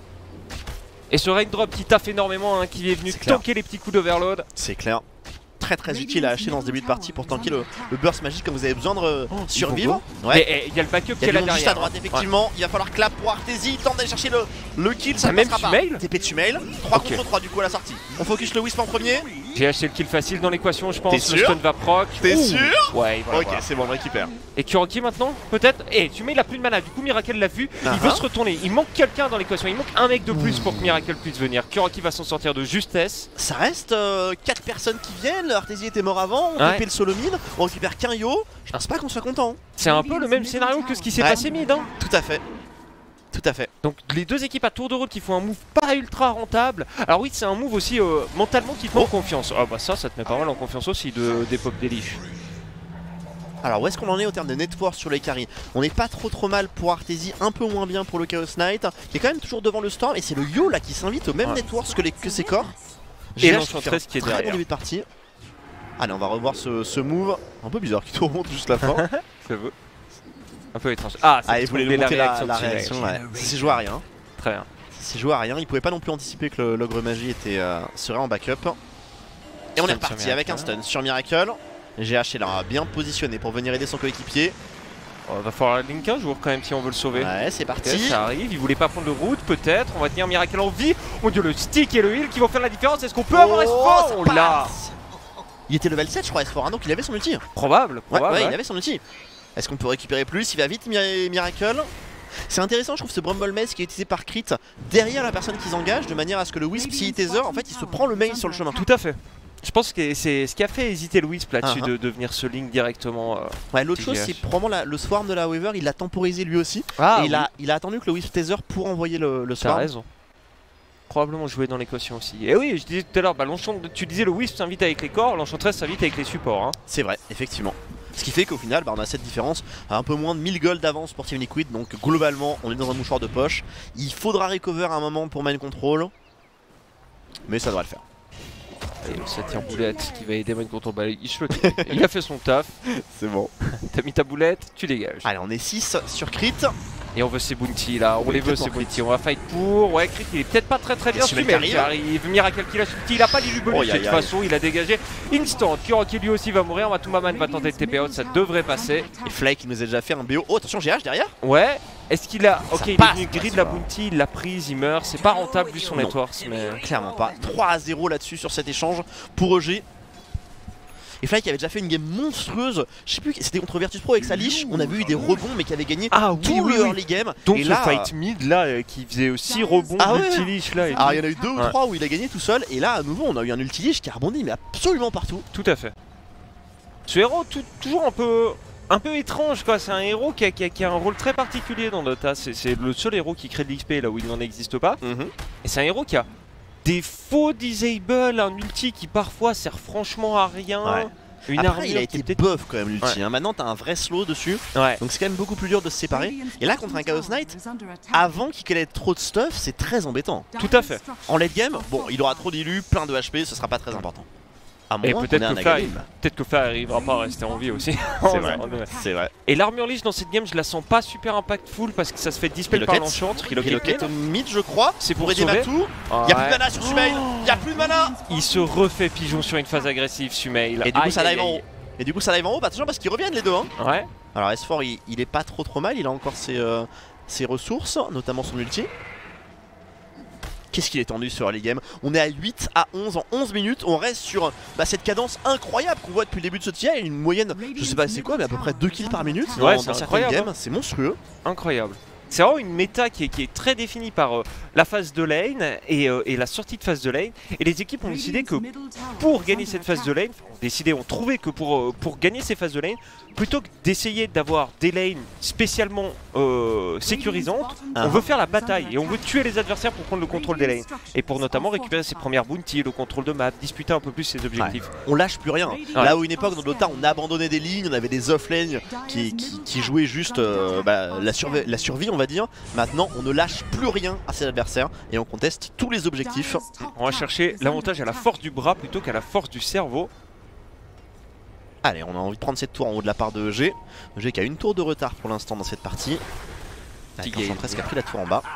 Et ce raindrop qui taffe énormément, hein, qui est venu est tanker les petits coups d'overload. C'est clair. Très très utile à acheter dans ce début de partie pour tanker le, le burst magique quand vous avez besoin de euh, oh, survivre. Ouais. Et il y a le backup qui est là derrière. Juste à droite effectivement, ouais. Il va falloir clap pour Arteezy, il tente d'aller chercher le, le kill, ça ne passera pas. T P de Sumail, trois okay. contre trois du coup à la sortie. On focus le Wisp en premier. J'ai acheté le kill facile dans l'équation je pense, le stun va proc. T'es sûr? Ouais, voilà, ok voilà. C'est bon, on récupère. Et Kuroki maintenant peut-être. Et Sumail il a plus de mana, du coup Miracle l'a vu, uh -huh. il veut se retourner, il manque quelqu'un dans l'équation, il manque un mec de plus pour que Miracle puisse venir. Kuroki va s'en sortir de justesse. Ça reste euh, quatre personnes qui viennent, Arteezy était mort avant. On ouais. T P le solo mid, on récupère qu'un yo. Je pense pas qu'on soit content. C'est un peu le même scénario que ce qui s'est ouais. passé mid hein. Tout à fait. Tout à fait. Donc les deux équipes à tour de rôle qui font un move pas ultra rentable. Alors oui c'est un move aussi euh, mentalement qui te met oh. en confiance. Ah oh, bah ça ça te met pas mal en confiance aussi de dépop des Lich. Alors où est-ce qu'on en est au terme de network sur les carries? On n'est pas trop trop mal pour Arteezy, un peu moins bien pour le Chaos Knight qui est quand même toujours devant le Storm et c'est le yo là qui s'invite au même ouais. network que, les, que ses corps. Et l'Enchantress qui est derrière. Très bon début de partie. Allez, on va revoir ce, ce move un peu bizarre qui te remonte juste la fin. J'avoue. Un peu étrange. Ah, ah il voulait le monter la réaction. La, la réaction ouais. C'est joué à rien. Très bien. C'est joué à rien. Il pouvait pas non plus anticiper que l'ogre magie était, euh, serait en backup. Et on est reparti avec un stun sur Miracle. G H est là, bien positionné pour venir aider son coéquipier. Oh, va falloir link un jour quand même si on veut le sauver. Ouais, c'est parti. Okay, ça arrive, il voulait pas prendre de route, peut-être. On va tenir Miracle en vie. Mon dieu, le stick et le heal qui vont faire la différence. Est-ce qu'on peut oh, avoir S four? On l'a. Il était level sept je crois S four, hein, donc il avait son ulti. Probable, probable. Ouais, ouais, ouais. il avait son ulti. Est-ce qu'on peut récupérer plus? Il va vite Miracle. C'est intéressant je trouve ce Bramble Maze qui est utilisé par Crit derrière la personne qu'ils engagent de manière à ce que le Wisp s'il tether en fait il se prend le mail sur le chemin. Tout à fait. Je pense que c'est ce qui a fait hésiter le Wisp là-dessus uh -huh. de, de venir se link directement. Euh, ouais, l'autre chose c'est probablement la, le swarm de la Weaver, il l'a temporisé lui aussi. Ah, et oui. il, a, il a attendu que le Wisp tether pour envoyer le, le swarm. T'as raison. Probablement jouer dans l'équation aussi. Et oui, je disais tout à l'heure, bah, tu disais le Wisp s'invite avec les corps, l'Enchantress s'invite avec les supports. Hein. C'est vrai, effectivement. Ce qui fait qu'au final, bah, on a cette différence à un peu moins de mille gold d'avance pour Team Liquid. Donc globalement, on est dans un mouchoir de poche. Il faudra recover un moment pour Mind Control. Mais ça devrait le faire. Et ça tire boulette qui va aider Mind Control. Bah, il, il a fait son taf. C'est bon. T'as mis ta boulette, tu dégages. Allez, on est six sur Crit. Et on veut ces bounty là, on oui, les veut ces bounty, on va fight pour. Ouais, Crit il est peut-être pas très très bien suivi, mais il arrive. Miracle qui l'a ulti, il a pas l'illu bonus de toute façon, il a dégagé instant. Kuroki lui aussi va mourir, Matumamad va tenter de T P out, ça devrait passer. Et Flake qui nous a déjà fait un B O. Oh attention G H derrière. Ouais, est-ce qu'il a. Ok, il est venu grid la bounty, il l'a prise, il meurt, c'est pas rentable vu son network. Mais clairement pas. trois à zéro là-dessus sur cet échange pour E G. Et Fly qui avait déjà fait une game monstrueuse, je sais plus, c'était contre Virtus Pro avec sa Lich, on a vu des rebonds mais qui avait gagné ah, oui, tout oui, le oui. early game. Donc et ce là, fight mid là euh, qui faisait aussi rebond ah, multi ouais. Lich là. Et Alors il y en a eu deux ou ouais. trois où il a gagné tout seul et là à nouveau on a eu un ulti Lich qui a rebondi mais absolument partout. Tout à fait. Ce héros tout, toujours un peu un peu étrange quoi, c'est un héros qui a, qui, a, qui a un rôle très particulier dans Dota, c'est le seul héros qui crée de l'X P là où il n'en existe pas. Mm-hmm. Et c'est un héros qui a des faux disable, un ulti qui parfois sert franchement à rien. Ouais. Une Après il a été buff quand même l'ulti, ouais. hein. Maintenant t'as un vrai slow dessus, ouais. donc c'est quand même beaucoup plus dur de se séparer. Et là contre un Chaos Knight, avant qu'il ait trop de stuff, c'est très embêtant. Tout à fait. En late game, bon il aura trop d'élus, plein de H P, ce sera pas très important. À et peut-être que, Fer, peut que Fer arrivera pas à rester en vie aussi. C'est vrai, c'est vrai. Et l'armure Lich dans cette game, je la sens pas super impactful parce que ça se fait dispel par l'enchantre. Relocket mid je crois, c'est pour, pour aider Matou. Ah, Y'a ouais. plus de mana sur Sumail, y'a plus de mana. Il se refait pigeon sur une phase agressive Sumail. Et du coup ça live en haut. Et du coup ça live en haut, bah attention parce qu'ils reviennent les deux hein. Ouais. Alors S four il, il est pas trop trop mal, il a encore ses, euh, ses ressources, notamment son ulti. Qu'est-ce qu'il est tendu sur les games. On est à huit à onze en onze minutes. On reste sur bah, cette cadence incroyable qu'on voit depuis le début de ce tir. Une moyenne, je sais pas c'est quoi, mais à peu près deux kills par minute ouais, dans, dans certaines games. C'est monstrueux. Incroyable. C'est vraiment une méta qui est, qui est très définie par euh, la phase de lane et, euh, et la sortie de phase de lane. Et les équipes ont décidé que pour gagner cette phase de lane, ont décidé, ont trouvé que pour, euh, pour gagner ces phases de lane, plutôt que d'essayer d'avoir des lanes spécialement euh, sécurisantes, uh-huh. on veut faire la bataille et on veut tuer les adversaires pour prendre le contrôle des lanes. Et pour notamment récupérer ses premières bounties, le contrôle de map, disputer un peu plus ses objectifs. Ouais. On lâche plus rien. Ouais. Là où une époque dans Dota on abandonnait des lignes, on avait des off-lanes qui, qui, qui jouaient juste euh, bah, la, survie, la survie on va dire. Maintenant on ne lâche plus rien à ses adversaires et on conteste tous les objectifs. On va chercher l'avantage à la force du bras plutôt qu'à la force du cerveau. Allez, on a envie de prendre cette tour en haut de la part de E G. E G qui a une tour de retard pour l'instant dans cette partie. Enchantress qui a pris la tour en bas.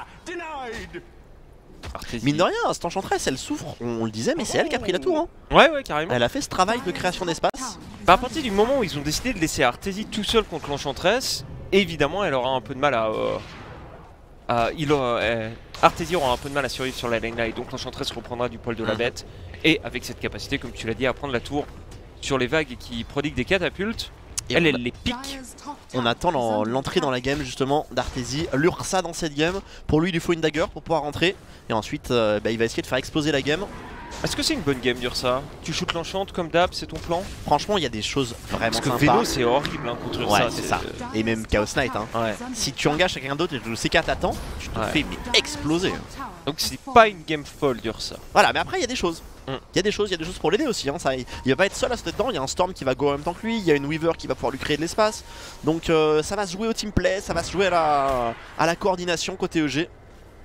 Artésie. Mine de rien, cette Enchantress elle souffre, on le disait, mais c'est elle qui a pris la tour. Hein. Ouais, ouais, carrément. Elle a fait ce travail de création d'espace. Bah, à partir du moment où ils ont décidé de laisser Artésie tout seul contre l'Enchantress, évidemment elle aura un peu de mal à. Euh, à il aura, euh, Artésie aura un peu de mal à survivre sur la lane là et donc l'Enchantress reprendra du poil de la bête. Et avec cette capacité, comme tu l'as dit, à prendre la tour sur les vagues et qui prodigue des catapultes, et elle, elle les pique. On attend l'entrée dans la game justement d'Artésie. L'Ursa dans cette game, pour lui il lui faut une dagger pour pouvoir rentrer. Et ensuite euh, bah, il va essayer de faire exploser la game. Est-ce que c'est une bonne game d'Ursa? Tu shootes l'enchante comme d'hab, c'est ton plan? Franchement il y a des choses vraiment Parce que sympas. Vélo c'est horrible hein, contre Ursa. Ouais c'est ça. Et même Chaos Knight hein. Ouais. Si tu engages quelqu'un d'autre et que le C quatre t'attend, tu te ouais. fais mais exploser. Donc c'est pas une game folle d'Ursa. Voilà, mais après il y a des choses. Il mm. y a des choses, il y a des choses pour l'aider aussi. Hein, ça, il, il va pas être seul à se mettre dedans. Il y a un Storm qui va go en même temps que lui. Il y a une Weaver qui va pouvoir lui créer de l'espace. Donc euh, ça va se jouer au team play, ça va se jouer à la, à la coordination côté E G.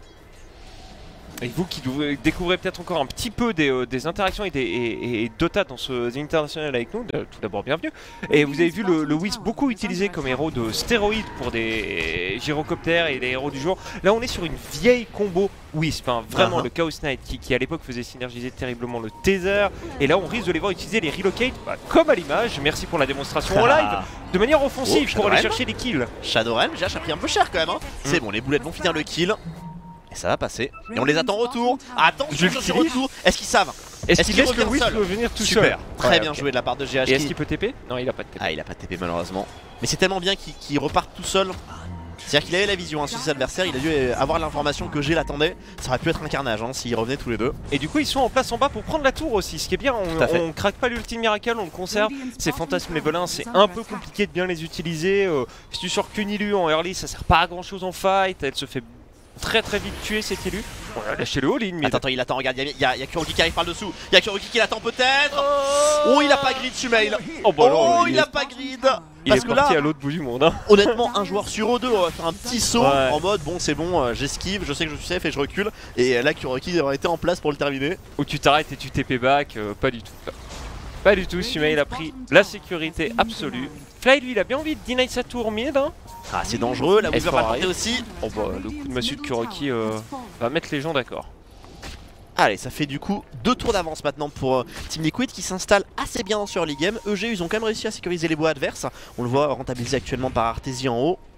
Et vous qui découvrez peut-être encore un petit peu des, euh, des interactions et, des, et, et Dota dans ce The International avec nous, de, tout d'abord bienvenue. Et vous avez vu le, le Wisp beaucoup utilisé comme héros de stéroïdes pour des gyrocoptères et des héros du jour. Là on est sur une vieille combo Wisp, hein, vraiment uh-huh. le Chaos Knight qui, qui à l'époque faisait synergiser terriblement le Tether. Et là on risque de les voir utiliser les Relocate bah, comme à l'image, merci pour la démonstration en live, de manière offensive oh, pour aller chercher des kills. Shadowrun, G H a pris un peu cher quand même, hein. mm. C'est bon, les boulettes vont finir le kill. Et ça va passer. Et on les attend en retour. Attention sur ce retour. Est-ce qu'ils savent? Est-ce qu'il laisse le Wisp venir tout Super. seul? Très ouais, bien okay. joué de la part de G H. Et est-ce qu'il peut T P? Non, il a pas de T P. Ah, il a pas de T P malheureusement. Mais c'est tellement bien qu'il qu'il reparte tout seul. C'est-à-dire qu'il avait la vision hein, sur ses adversaires, il a dû avoir l'information que G l'attendait. Ça aurait pu être un carnage hein, s'ils revenaient tous les deux. Et du coup ils sont en place en bas pour prendre la tour aussi. Ce qui est bien, on, on craque pas l'ultime miracle, on le conserve. Ces fantasmes level un, c'est un peu compliqué de bien les utiliser. Euh, si tu sors qu'une Illu en early, ça sert pas à grand chose en fight. Elle se fait très très vite tuer cette Illu. On va lâcher le all-in. Attends, attends, il attend, regarde, il y, y, y a Kuroki qui arrive par le dessous. Il y a Kuroki qui l'attend peut-être. Oh, oh, il a pas grid Sumail. Oh, bah non, oh il, il a est... pas grid. Il Parce est que parti là, à l'autre bout du monde. Hein. Honnêtement, un joueur sur eux deux, on va faire un petit saut ouais. en mode bon, c'est bon, euh, j'esquive, je sais que je suis safe et je recule. Et là, Kuroki aurait été en place pour le terminer. Ou tu t'arrêtes et tu T P back, euh, pas du tout. Pas du tout, Sumail a pris la sécurité absolue. Fly lui il a bien envie de deny sa tour mid hein. Ah c'est dangereux, la Weaver va porter aussi. Oh bah le coup de massue de Kuroki euh, va mettre les gens d'accord. Allez, ça fait du coup deux tours d'avance maintenant pour euh, Team Liquid qui s'installe assez bien sur les games. E G ils ont quand même réussi à sécuriser les bois adverses. On le voit rentabilisé actuellement par Artésie en haut.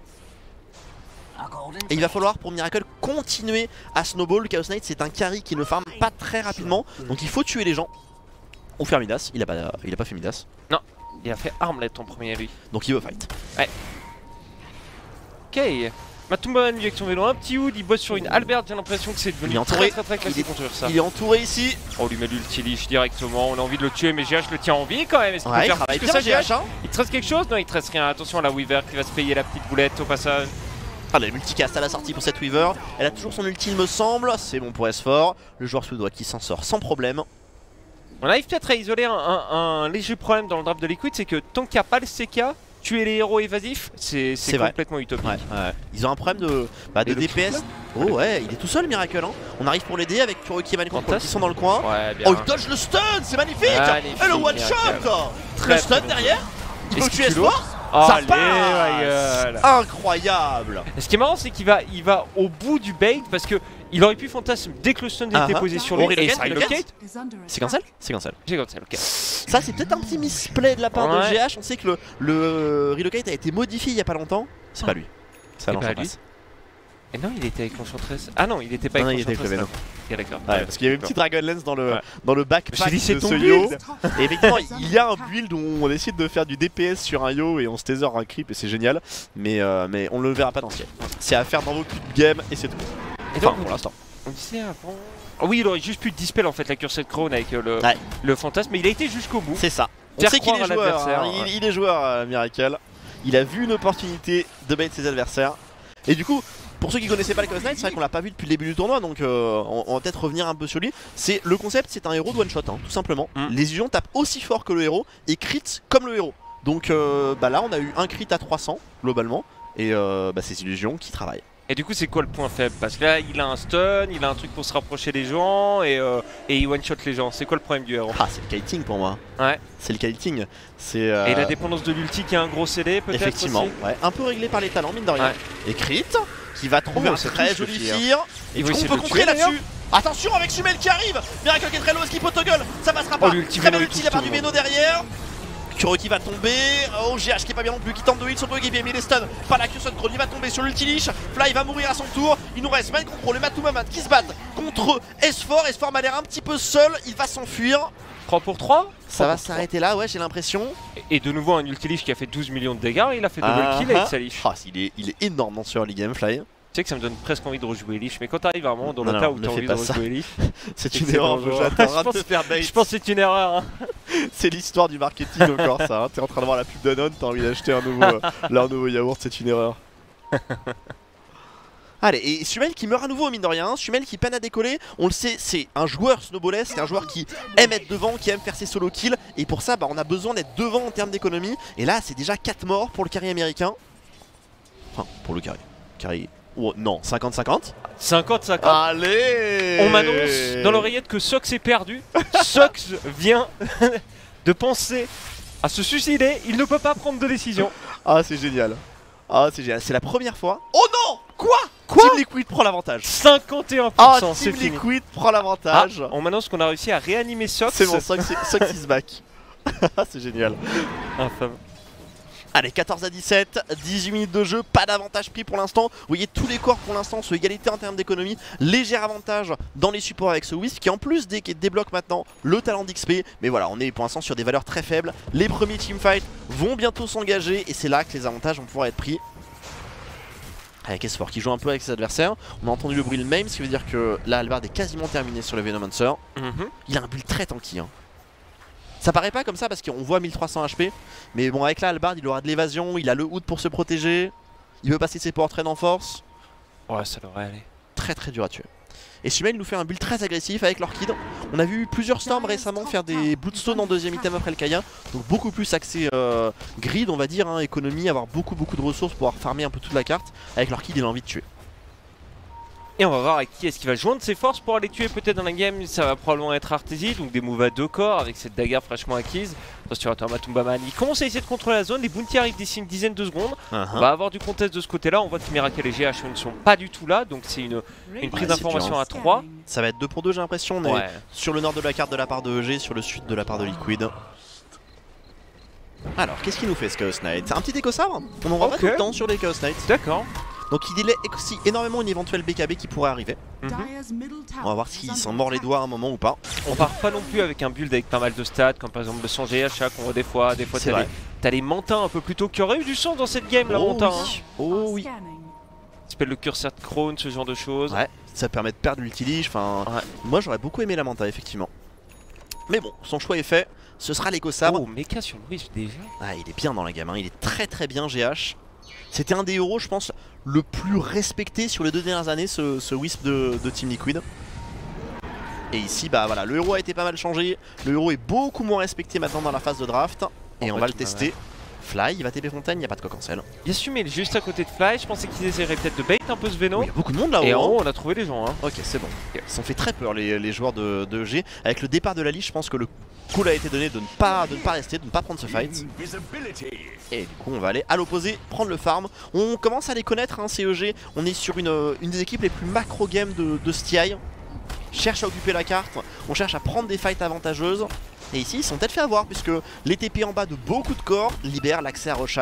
Et il va falloir pour Miracle continuer à snowball. Chaos Knight c'est un carry qui ne farm pas très rapidement. Donc il faut tuer les gens. Ou faire Midas, il a pas, il a pas fait Midas. Non, il a fait Armlet en premier lui. Donc il veut fight. Ouais. Ok. Matumba injection vélo, un petit hood, il bosse sur une Albert, j'ai l'impression que c'est devenu entouré. très très très classique contre ça. Il est entouré ici. On lui met l'ultiliche directement, on a envie de le tuer mais G H le tient en vie quand même. Est-ce qu'il ouais, peut faire plus que ça G H hein. Il te reste quelque chose? Non il te reste rien, attention à la Weaver qui va se payer la petite boulette au passage. Ah la multicast à la sortie pour cette Weaver. Elle a toujours son ulti il me semble, c'est bon pour S quatre. Le joueur suédois qui s'en sort sans problème. On arrive peut-être à isoler un, un, un léger problème dans le draft de Liquid, c'est que tant qu'il n'y a pas le C K, tuer les héros évasifs, c'est complètement utopique. Ouais, ouais. Ils ont un problème de, bah, de D P S. Oh ouais, il est tout seul Miracle hein. On arrive pour l'aider avec Kuroki et Vancouver qui sont dans le coin. Ouais, bien. Oh il dodge le stun, c'est magnifique. magnifique. Et le one shot. Le stun bien derrière. Il peut tuer S quatre. Oh, ça allez, passe. Incroyable. Et ce qui est marrant c'est qu'il va, il va au bout du bait parce que il aurait pu fantasme dès que le stun était uh -huh. posé sur lui. Et ça relocate. C'est cancel. C'est cancel. C'est cancel, ok. Ça c'est peut-être un petit misplay de la part ouais. de G H. On sait que le, le relocate a été modifié il y a pas longtemps. C'est pas lui. Ça lance en passe. Et non, il était avec l'Enchantress. Ah non, il était pas Non, avec il était avec le l'Enchantress. Ok, d'accord. Ouais, parce qu'il y avait une petite Dragon Lance dans le, Ouais. dans le backpack dit, c'est de ton ce yo. build. Et effectivement, il y a un build où on décide de faire du D P S sur un yo et on se taser un creep et c'est génial. Mais, euh, mais on le verra pas dans ce game. C'est à faire dans vos cuts de game et c'est tout. Et Enfin, donc, pour l'instant. on disait avant. Oh oui, il aurait juste pu dispel en fait la Cursed Crown avec euh, le, Ouais. le fantasme, mais il a été jusqu'au bout. C'est ça. On Faire sait qu'il croire est à joueur. l'adversaire, hein. il, ouais. il est joueur, euh, Miracle. Il a vu une opportunité de bait ses adversaires. Et du coup, pour ceux qui connaissaient pas le Chaos Knight, c'est vrai qu'on l'a pas vu depuis le début du tournoi, donc euh, on, on va peut-être revenir un peu sur lui. C'est le concept, c'est un héros de one shot, hein, tout simplement. Mm. Les illusions tapent aussi fort que le héros et crit comme le héros. Donc euh, bah là, on a eu un crit à trois cents globalement, et euh, bah, ces illusions qui travaillent. Et du coup, c'est quoi le point faible? Parce que là, il a un stun, il a un truc pour se rapprocher des gens et, euh, et il one shot les gens. C'est quoi le problème du héros? Ah, c'est le kiting pour moi. Ouais. C'est le kiting. C'est. Euh... Et la dépendance de l'ulti qui a un gros C D peut-être? Effectivement, aussi ouais, un peu réglé par les talents, mine de rien. Ouais. Et crit, qui va trouver Oh, un ça très touche, joli le tir. tir. Il Et va du coup, on essayer peut de le contrer tuer, là-dessus. Attention avec Sumel qui arrive. Miracle qui est très low, skip au toggle. Ça passera pas. Oh, l'ulti Très Veno, belle il ulti, touche la part tout du le Veno derrière. Kuroki va tomber. Oh, G H qui est pas bien non plus, qui tente de heal son coéquipier, mais il est stun. Pas la Cursed Crown, il va tomber sur l'ulti leash. Fly va mourir à son tour. Il nous reste Mind Control et Matumamad qui se battent contre S four. S four m'a l'air un petit peu seul. Il va s'enfuir. trois pour trois. Ça va s'arrêter là, ouais, j'ai l'impression. Et de nouveau, un ulti leash qui a fait douze millions de dégâts. Il a fait double Ah, kill avec sa leash. ah, il, est, il est énorme dans ce early game, Fly. Tu sais que ça me donne presque envie de rejouer leash. Mais quand t'arrives à un moment dans Non, le tas non, où ne t'as fais envie pas de ça. rejouer leash, C'est c'est une que c'est erreur, dangereux. j'étais en Je train de pense- te faire bait. je pense que c'est une erreur. Hein. C'est l'histoire du marketing encore ça, hein. T'es en train de voir la pub Danone, t'as envie d'acheter un nouveau, euh, leur nouveau yaourt, c'est une erreur. Allez, et Sumel qui meurt à nouveau mine de rien, Sumel qui peine à décoller, on le sait, c'est un joueur snowballais, c'est un joueur qui aime être devant, qui aime faire ses solo kills, et pour ça bah, on a besoin d'être devant en termes d'économie, et là c'est déjà quatre morts pour le carry américain. Enfin, pour le carry. Carry... Oh, non, cinquante cinquante. cinquante cinquante. Allez. On m'annonce dans l'oreillette que Sox est perdu. Sox vient de penser à se suicider. Il ne peut pas prendre de décision. Ah c'est génial. Ah c'est génial, c'est la première fois. Oh non. Quoi Quoi Team Liquid prend l'avantage. cinquante et un pour Ah, cent, c'est Team fini. Liquid prend l'avantage. Ah, on m'annonce qu'on a réussi à réanimer Sox. C'est bon, Sox Sox is back. C'est génial. Infâme. Allez, quatorze à dix-sept, dix-huit minutes de jeu, pas d'avantage pris pour l'instant. Vous voyez, tous les corps pour l'instant sont égalité en termes d'économie. Léger avantage dans les supports avec ce Wisp qui en plus dé débloque maintenant le talent d'X P. Mais voilà, on est pour l'instant sur des valeurs très faibles. Les premiers teamfights vont bientôt s'engager et c'est là que les avantages vont pouvoir être pris. Avec S four qui joue un peu avec ses adversaires. On a entendu le bruit le même, ce qui veut dire que là, Albard est quasiment terminé sur le Venomancer. Mm-hmm. Il a un build très tanky. Hein. Ça paraît pas comme ça parce qu'on voit mille trois cents H P. Mais bon, avec là, Albard, il aura de l'évasion, il a le hood pour se protéger. Il veut passer ses portraits en force. Ouais, ça devrait aller. Très très dur à tuer. Et Sumel nous fait un build très agressif avec l'Orchid. On a vu plusieurs Storms récemment faire des Bloodstone en deuxième item après le Kaya. Donc beaucoup plus axé euh, grid, on va dire, hein, économie, avoir beaucoup beaucoup de ressources pour pouvoir farmer un peu toute la carte. Avec l'Orchid, il a envie de tuer. Et on va voir avec qui est-ce qu'il va joindre ses forces pour aller tuer peut-être dans la game. Ça va probablement être Arteezy, donc des moves à deux corps avec cette daguerre fraîchement acquise. Attention à Matumbaman, il commence à essayer de contrôler la zone. Les bounty arrivent d'ici une dizaine de secondes. Uh -huh. On va avoir du contest de ce côté-là. On voit que Miracle et G H ne sont pas du tout là, donc c'est une, une prise Ouais, d'information c'est à trois. Ça va être deux pour deux, j'ai l'impression. On est Ouais. sur le nord de la carte de la part de E G, sur le sud de la part de Liquid. Alors, qu'est-ce qu'il nous fait ce Chaos Knight? C'est un petit éco sabre. On en voit Ok. pas tout le temps sur les Chaos Knights. D'accord. Donc il est aussi énormément une éventuelle B K B qui pourrait arriver. Mhm. On va voir s'il s'en mord les doigts à un moment ou pas. On part pas non plus avec un build avec pas mal de stats, comme par exemple le cent G H qu'on voit des fois. Des fois, C'est t'as vrai. les, t'as les Mantins un peu plus tôt qui auraient eu du sens dans cette game, la Oh Mantin. oui. Oh oui. Ça s'appelle le Cursed Crown, ce genre de choses. Ouais, ça permet de perdre l'utilige. Enfin, Ouais. moi j'aurais beaucoup aimé la Manta, effectivement. Mais bon, son choix est fait. Ce sera l'éco sabre. Oh, mecha sur le Wisp déjà. Ah, il est bien dans la gamme, hein. Il est très très bien G H. C'était un des héros, je pense, le plus respecté sur les deux dernières années, ce, ce Wisp de, de Team Liquid. Et ici, bah voilà, le héros a été pas mal changé. Le héros est beaucoup moins respecté maintenant dans la phase de draft. Et En on fait, va le ouais, tester. Fly, il va T P Fontaine, il n'y a pas de coq en selle. Il assumé juste à côté de Fly. Je pensais qu'ils essaieraient peut-être de bait un peu ce Veno. Oh, il y a beaucoup de monde là-haut. Et en hein. haut, on a trouvé les gens. Hein. Ok, c'est bon. Ils sont fait très peur les, les joueurs de, de E G. Avec le départ de la Lich, je pense que le coup a été donné de ne pas, de ne pas rester, de ne pas prendre ce fight. Et du coup, on va aller à l'opposé, prendre le farm. On commence à les connaître, hein, ces E G. On est sur une, une des équipes les plus macro game de, de S T I. Cherche à occuper la carte, on cherche à prendre des fights avantageuses. Et ici, ils sont peut-être fait avoir, puisque les T P en bas de beaucoup de corps libèrent l'accès à Roshan pour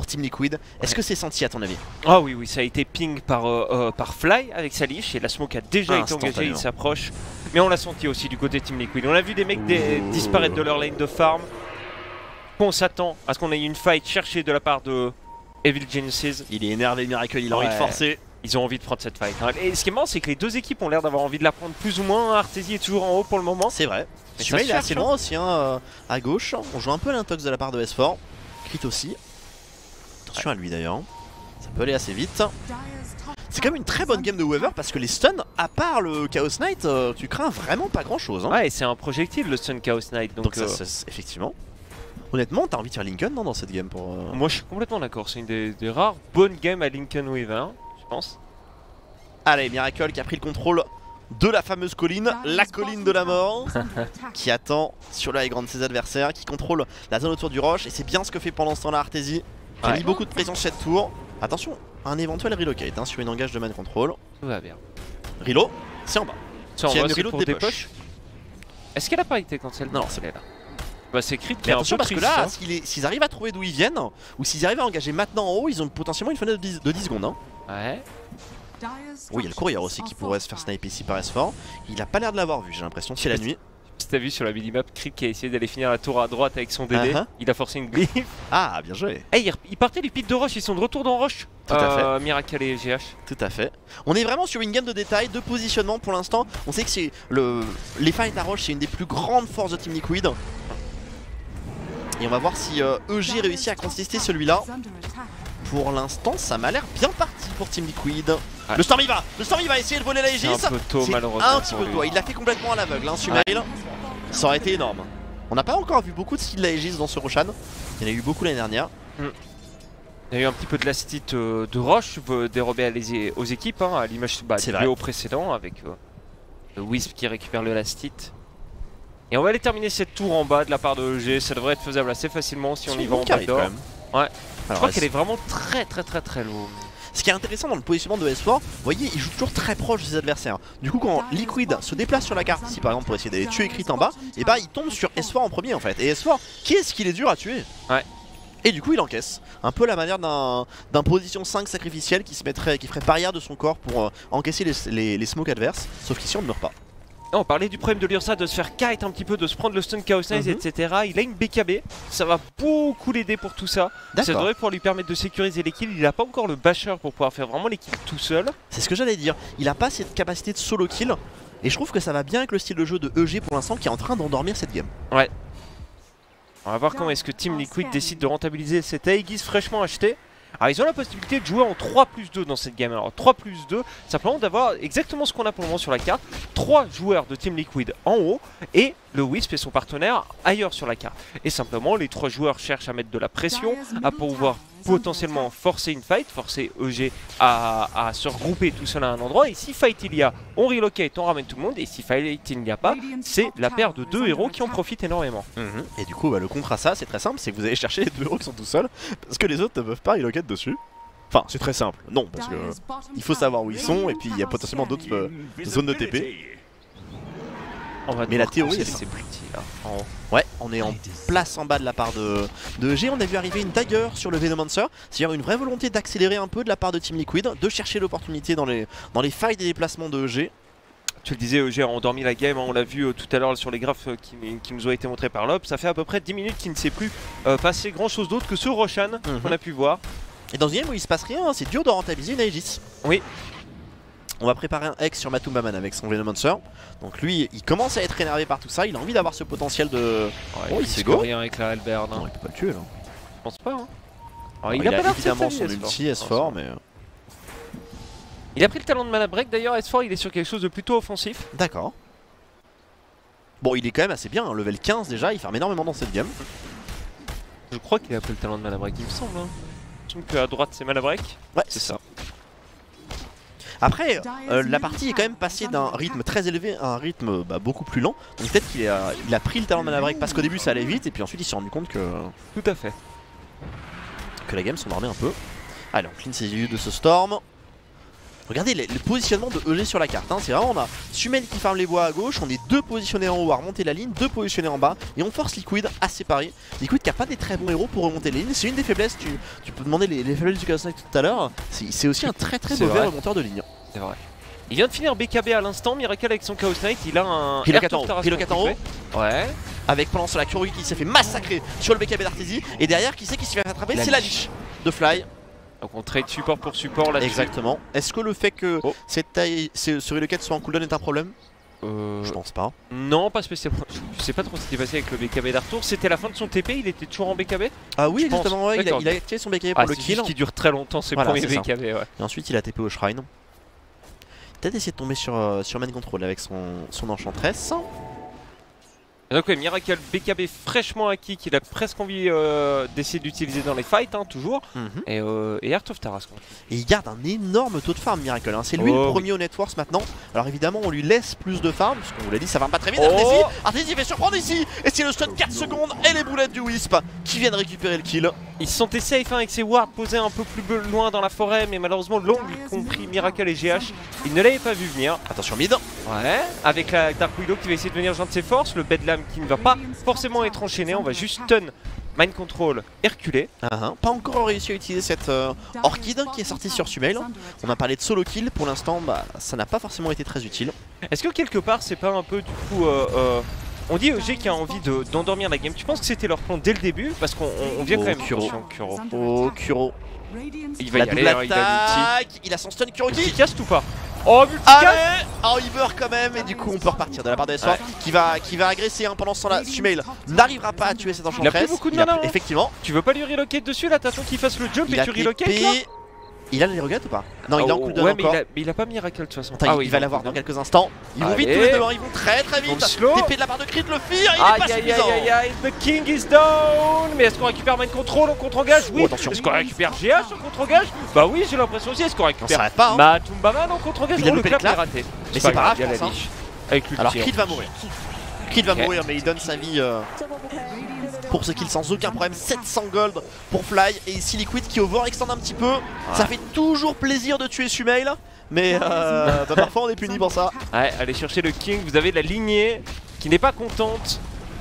pour Team Liquid. Est-ce que c'est senti à ton avis? Ah oui, oui, ça a été ping par, euh, euh, par Fly avec sa liche et la smoke a déjà été engagée, il s'approche. Mais on l'a senti aussi du côté Team Liquid. On a vu des mecs des, disparaître de leur lane de farm. On s'attend à ce qu'on ait une fight cherchée de la part de Evil Geniuses. Il est énervé, Miracle, il a ouais. envie de forcer. Ils ont envie de prendre cette fight. Et ce qui est marrant, c'est que les deux équipes ont l'air d'avoir envie de la prendre plus ou moins. Arteezy est toujours en haut pour le moment. C'est vrai. Mais Sumé, il est assez loin aussi, hein, à gauche. On joue un peu l'intox de la part de S quatre. Crit aussi. Attention ouais. à lui d'ailleurs. Ça peut aller assez vite. C'est quand même une très bonne game de Weaver parce que les stuns, à part le Chaos Knight, euh, tu crains vraiment pas grand chose. Hein. Ouais, c'est un projectile le stun Chaos Knight. Donc, donc ça, euh... ça, effectivement. Honnêtement, t'as envie de faire Lincoln non, dans cette game pour. Euh... Moi je suis complètement d'accord. C'est une des, des rares bonnes games à Lincoln Weaver, je pense. Allez, Miracle qui a pris le contrôle de la fameuse colline, la colline de la mort, qui attend sur le high ground ses adversaires, qui contrôle la zone autour du roche. Et c'est bien ce que fait pendant ce temps-là Arteezy, qui ouais. a mis beaucoup de pression sur cette tour. Attention, un éventuel relocate hein, sur une engage de man control. Tout va bien. Rilo, c'est en bas. C'est en bas, c'est pour des push. Est-ce qu'elle a pas été cancel? Non, c'est là. Bah c'est Crit qui est un peu parce que triste, là, hein. s'ils s'ils arrivent à trouver d'où ils viennent, ou s'ils arrivent à engager maintenant en haut, ils ont potentiellement une fenêtre de dix, de dix secondes. Hein. Ouais. Oui, il y a le courrier aussi qui pourrait se faire sniper ici par S quatre. Il a pas l'air de l'avoir vu, j'ai l'impression, c'est la nuit. Si t'as vu sur la minimap, Crit qui a essayé d'aller finir la tour à droite avec son D D, uh -huh. il a forcé une glyph. Ah, bien joué. Hey, il, il partait du pit de Roche, ils sont de retour dans Roche. Tout à euh, fait. Miracle et G H. Tout à fait. On est vraiment sur une game de détails, de positionnement pour l'instant. On sait que c'est le les fights à Roche, c'est une des plus grandes forces de Team Liquid. Et on va voir si euh, E G réussit à contester celui-là. Pour l'instant, ça m'a l'air bien parti pour Team Liquid. Ouais. Le Storm il va, le Storm il va essayer de voler la Aegis. C'est un peu tôt malheureusement. Un petit peu tôt, il l'a fait complètement à l'aveugle, hein, Sumail. Ouais. Ça aurait été énorme. On n'a pas encore vu beaucoup de skill de la Aegis dans ce Roshan. Il y en a eu beaucoup l'année dernière. Mm. Il y a eu un petit peu de lastite euh, de Roche euh, dérobé à les, aux équipes, hein, à l'image bah, du vidéo précédent avec euh, le Wisp qui récupère le lastite. Et on va aller terminer cette tour en bas de la part de E G. Ça devrait être faisable assez facilement si on y va en backdoor. Ouais. Je crois qu'elle est vraiment très très très très lourde. Ce qui est intéressant dans le positionnement de S quatre, vous voyez, il joue toujours très proche de ses adversaires. Du coup, quand Liquid se déplace sur la carte, ici par exemple pour essayer d'aller tuer Crit en bas, et bah il tombe sur S quatre en premier en fait. Et S quatre, qu'est-ce qu'il est dur à tuer? Ouais. Et du coup il encaisse. Un peu la manière d'un position cinq sacrificiel qui se mettrait, qui ferait barrière de son corps pour euh, encaisser les, les, les smokes adverses. Sauf qu'ici on ne meurt pas. Non, on parlait du problème de l'Ursa, de se faire kite un petit peu, de se prendre le stun Chaos Knight, mm-hmm. et cetera. Il a une B K B, ça va beaucoup l'aider pour tout ça. Ça devrait pouvoir lui permettre de sécuriser les kills. Il n'a pas encore le basher pour pouvoir faire vraiment les kills tout seul. C'est ce que j'allais dire. Il n'a pas cette capacité de solo kill. Et je trouve que ça va bien avec le style de jeu de E G pour l'instant qui est en train d'endormir cette game. Ouais. On va voir comment est-ce que Team Liquid décide de rentabiliser cette Aegis fraîchement achetée. Alors ils ont la possibilité de jouer en trois plus deux dans cette game. Alors trois plus deux, simplement d'avoir exactement ce qu'on a pour le moment sur la carte. trois joueurs de Team Liquid en haut et le Wisp et son partenaire ailleurs sur la carte. Et simplement les trois joueurs cherchent à mettre de la pression, à pouvoir potentiellement forcer une fight, forcer E G à, à se regrouper tout seul à un endroit. Et si fight il y a, on relocate, on ramène tout le monde. Et si fight il n'y a pas, c'est la paire de deux héros qui en profitent énormément. Mmh. Et du coup bah, le contre à ça c'est très simple, c'est que vous allez chercher les deux héros qui sont tout seuls parce que les autres ne peuvent pas relocate dessus. Enfin c'est très simple, non parce que il faut savoir où ils sont et puis il y a potentiellement d'autres euh, zones de T P. Mais la théorie c'est petit là. En... Ouais, on est en place en bas de la part de, de E G. On a vu arriver une dagger sur le Venomancer. C'est-à-dire une vraie volonté d'accélérer un peu de la part de Team Liquid, de chercher l'opportunité dans les, dans les failles des déplacements de E G. Tu le disais, E G a endormi la game, hein, on l'a vu euh, tout à l'heure sur les graphes euh, qui, qui nous ont été montrés par l'Op. Ça fait à peu près dix minutes qu'il ne sait plus euh, passer grand chose d'autre que ce Roshan mm-hmm. qu'on a pu voir. Et dans une game où il se passe rien, c'est dur de rentabiliser une Aegis. Oui. On va préparer un X sur Matumbaman avec son Venomancer. Donc lui, il commence à être énervé par tout ça. Il a envie d'avoir ce potentiel de... Ouais, oh, il s'est go rien avec la Halberd. Hein. Non, il peut pas le tuer là. Je pense pas. Hein. Alors, il, il a, a évidemment son ulti S quatre, mais... Il a pris le talent de mana break d'ailleurs. S quatre, il est sur quelque chose de plutôt offensif. D'accord. Bon, il est quand même assez bien. Hein. Level quinze déjà, il ferme énormément dans cette game. Je crois qu'il a pris le talent de mana break, il me semble. Hein. Je me qu'à droite c'est mana break. Ouais, c'est ça. Après, euh, la partie est quand même passée d'un rythme très élevé à un rythme bah, beaucoup plus lent. Donc peut-être qu'il a, il a pris le talent de mana break parce qu'au début ça allait vite et puis ensuite il s'est rendu compte que... Tout à fait. Que la game s'endormait un peu. Allez, on clean ses yeux de ce Storm. Regardez le, le positionnement de E G sur la carte, hein. C'est vraiment, on a Sumel qui farme les bois à gauche, on est deux positionnés en haut à remonter la ligne, deux positionnés en bas, et on force Liquid à séparer. Liquid qui a pas des très bons héros pour remonter les lignes, c'est une des faiblesses, tu, tu peux demander les, les faiblesses du Chaos Knight tout à l'heure, c'est aussi un très très mauvais vrai. remonteur de ligne. C'est vrai. Il vient de finir B K B à l'instant, Miracle avec son Chaos Knight, il a un... Pile quatre en haut, Pile quatre en haut. Ouais. Avec pendant cela Kurogi qui s'est fait massacrer sur le B K B d'Arteezy, et derrière qui sait qui s'est fait attraper, c'est la liche de Fly. Donc on trade support pour support là-dessus. Exactement. Est-ce que le fait que oh. cette taille, ce reloquette soit en cooldown est un problème? euh... Je pense pas. Non, pas spécialement. Je sais pas trop ce qui s'est passé avec le B K B d'Arthur. C'était la fin de son T P, il était toujours en B K B? Ah oui, justement, ouais, il, a, il a activé son B K B pour ah, le kill. Juste qui dure très longtemps, ses voilà, premiers B K B. Ouais. Et ensuite il a T P au shrine. Peut-être essayer de tomber sur, euh, sur Man Control avec son, son enchantress. Donc ouais, Miracle B K B fraîchement acquis qu'il a presque envie euh, d'essayer d'utiliser dans les fights, hein, toujours. Mm-hmm. Et, euh, et Heart of Tarascon. Et il garde un énorme taux de farm Miracle, hein. C'est lui oh, le premier oui. au Networks maintenant. Alors évidemment on lui laisse plus de farm, parce qu'on vous l'a dit ça va pas très vite. Oh. Arteezy, Arteezy fait surprendre ici. Et c'est le stun quatre secondes et les boulettes du Wisp qui viennent récupérer le kill. Ils se sentaient safe hein, avec ses wards posés un peu plus loin dans la forêt, mais malheureusement l'ongle compris Miracle et G H, ils ne l'avaient pas vu venir. Attention mid. Ouais, avec la Dark Widow qui va essayer de venir joindre ses forces, le Bedlam qui ne va pas forcément être enchaîné, on va juste stun Mind Control Herculé. Uh -huh. Pas encore réussi à utiliser cette euh, Orchid qui est sortie sur Sumel. On a parlé de solo kill, pour l'instant bah, ça n'a pas forcément été très utile. Est-ce que quelque part c'est pas un peu du coup... Euh, euh, on dit E G qui a envie d'endormir de, la game, tu penses que c'était leur plan dès le début? Parce qu'on on vient oh, quand même... Kuro. Kuro. Oh Kuro. Il va la y aller, attaque, hein, il, il a son stun Kurogi. Multicast ou pas? Oh, multicast. Oh, il meurt quand même et du coup on peut repartir de la part de S four ouais. qui, va, qui va agresser hein, pendant ce temps là. Sumel n'arrivera pas à tuer cet enchantress. Il a plus beaucoup de mana, hein. Effectivement. Tu veux pas lui relocate dessus là? T'attends qu'il fasse le jump il et tu relocate là? Il a les regrets ou pas? Non, oh, il est en cooldown ouais, encore. Mais il, a, mais il a pas Miracle de toute façon. Attends, ah, oui, il va l'avoir dans quelques instants. Ils vont Allez. vite tous les deux, hein. Ils vont très très vite. T P de la part de Crit, le fear, il aïe, est pas aïe, suffisant. Aïe aïe aïe, the king is down. Mais est-ce qu'on récupère Mind Control en contre-engage? Oui. Oh, est-ce qu'on récupère G H en contre-engage? Bah oui, j'ai l'impression aussi. Est-ce qu'on récupère non, pas, hein. Matumbaman en contre-engage? Il a oh, loupé le le clap, raté. Mais c'est pas grave, il y a la niche. Avec lui. Alors Crit va mourir. Crit va okay. mourir, mais il donne sa vie euh, pour ce kill sans aucun problème. sept cents gold pour Fly. Et ici Liquid qui overextend un petit peu. Ouais. Ça fait toujours plaisir de tuer Sumel. Mais euh, bah parfois on est puni pour ça. Ouais, allez chercher le king, vous avez la lignée qui n'est pas contente.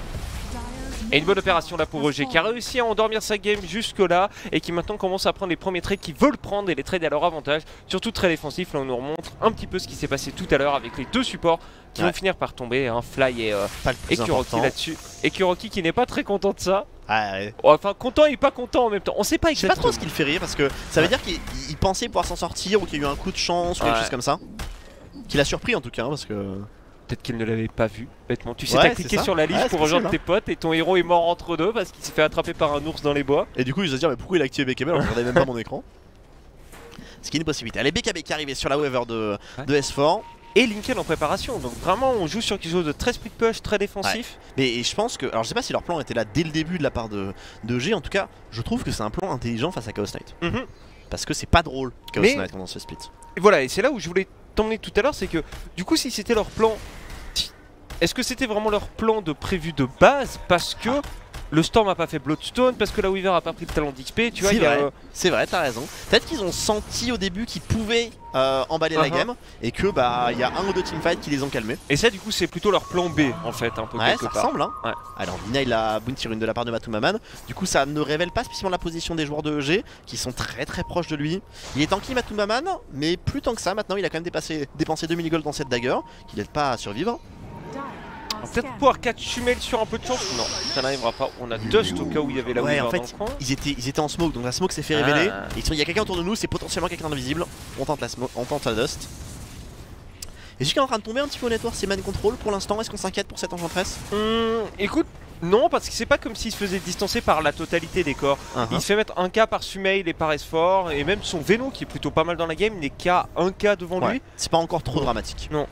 Et une bonne opération là pour E G qui a réussi à endormir sa game jusque là et qui maintenant commence à prendre les premiers trades qu'ils veulent prendre et les trades à leur avantage. Surtout très défensif, là on nous remontre un petit peu ce qui s'est passé tout à l'heure avec les deux supports qui ouais. vont finir par tomber, hein, Fly et, euh, et Kuroki là-dessus. Et Kuroki qui n'est pas très content de ça. Ah ouais. Enfin content et pas content en même temps, on sait pas exactement. Je sais pas trop ce qu'il fait rire parce que ça veut dire qu'il pensait pouvoir s'en sortir ou qu'il y a eu un coup de chance ou quelque ouais. chose comme ça. Qu'il a surpris en tout cas hein, parce que... Peut-être qu'il ne l'avait pas vu, bêtement. Tu sais, ouais, t'as cliqué sur la liste ouais, pour rejoindre possible, tes potes et ton héros est mort entre deux parce qu'il s'est fait attraper par un ours dans les bois. Et du coup, il va se dire, mais pourquoi il a activé B K B alors que je regardais même pas mon écran. Ce qui est une possibilité. Allez, B K B qui est arrivé sur la waiver de, ouais. de S four. Et Lincoln en préparation, donc vraiment on joue sur quelque chose de très split push, très défensif. Ouais. Mais je pense que, alors je sais pas si leur plan était là dès le début de la part de, de G, en tout cas, je trouve que c'est un plan intelligent face à Chaos Knight. Mm-hmm. Parce que c'est pas drôle Chaos mais... Knight pendant ce split. Et voilà, et c'est là où je voulais t'emmener tout à l'heure, c'est que du coup si c'était leur plan... Est-ce que c'était vraiment leur plan de prévu de base parce que ah. le Storm a pas fait Bloodstone, parce que la Weaver a pas pris le talent d'X P, tu vois? C'est vrai, euh... c'est vrai, t'as raison. Peut-être qu'ils ont senti au début qu'ils pouvaient euh, emballer uh -huh. la game et que bah il y a un ou deux teamfights qui les ont calmés. Et ça du coup c'est plutôt leur plan B en fait, un peu ouais, quelque ça part. ressemble hein. Ouais. Alors Deny la bounty rune de la part de Matumbaman. Du coup ça ne révèle pas spécialement la position des joueurs de E G qui sont très très proches de lui. Il est tanky Matumbaman, mais plus tant que ça maintenant il a quand même dépassé, dépensé deux mille gold dans cette dagger qui n'aide pas à survivre. Peut-être pouvoir catch Sumel sur un peu de chance. Non, ça n'arrivera pas. On a Dust au cas où il y avait la ouais, en fait, dans le coin. Ils étaient, ils étaient en smoke, donc la smoke s'est fait révéler. Ah. Et il y a quelqu'un autour de nous, c'est potentiellement quelqu'un d'invisible. On tente la smoke, on tente la Dust. Et celui qui est en train de tomber un petit peu au network, c'est Man Control pour l'instant. Est-ce qu'on s'inquiète pour cette enchantress? hum, Écoute, non, parce que c'est pas comme s'il se faisait distancer par la totalité des corps. Uh -huh. Il se fait mettre un K par Sumel et par S four. Et même son Véno, qui est plutôt pas mal dans la game, n'est qu'à un K devant ouais. lui. C'est pas encore trop dramatique. Non.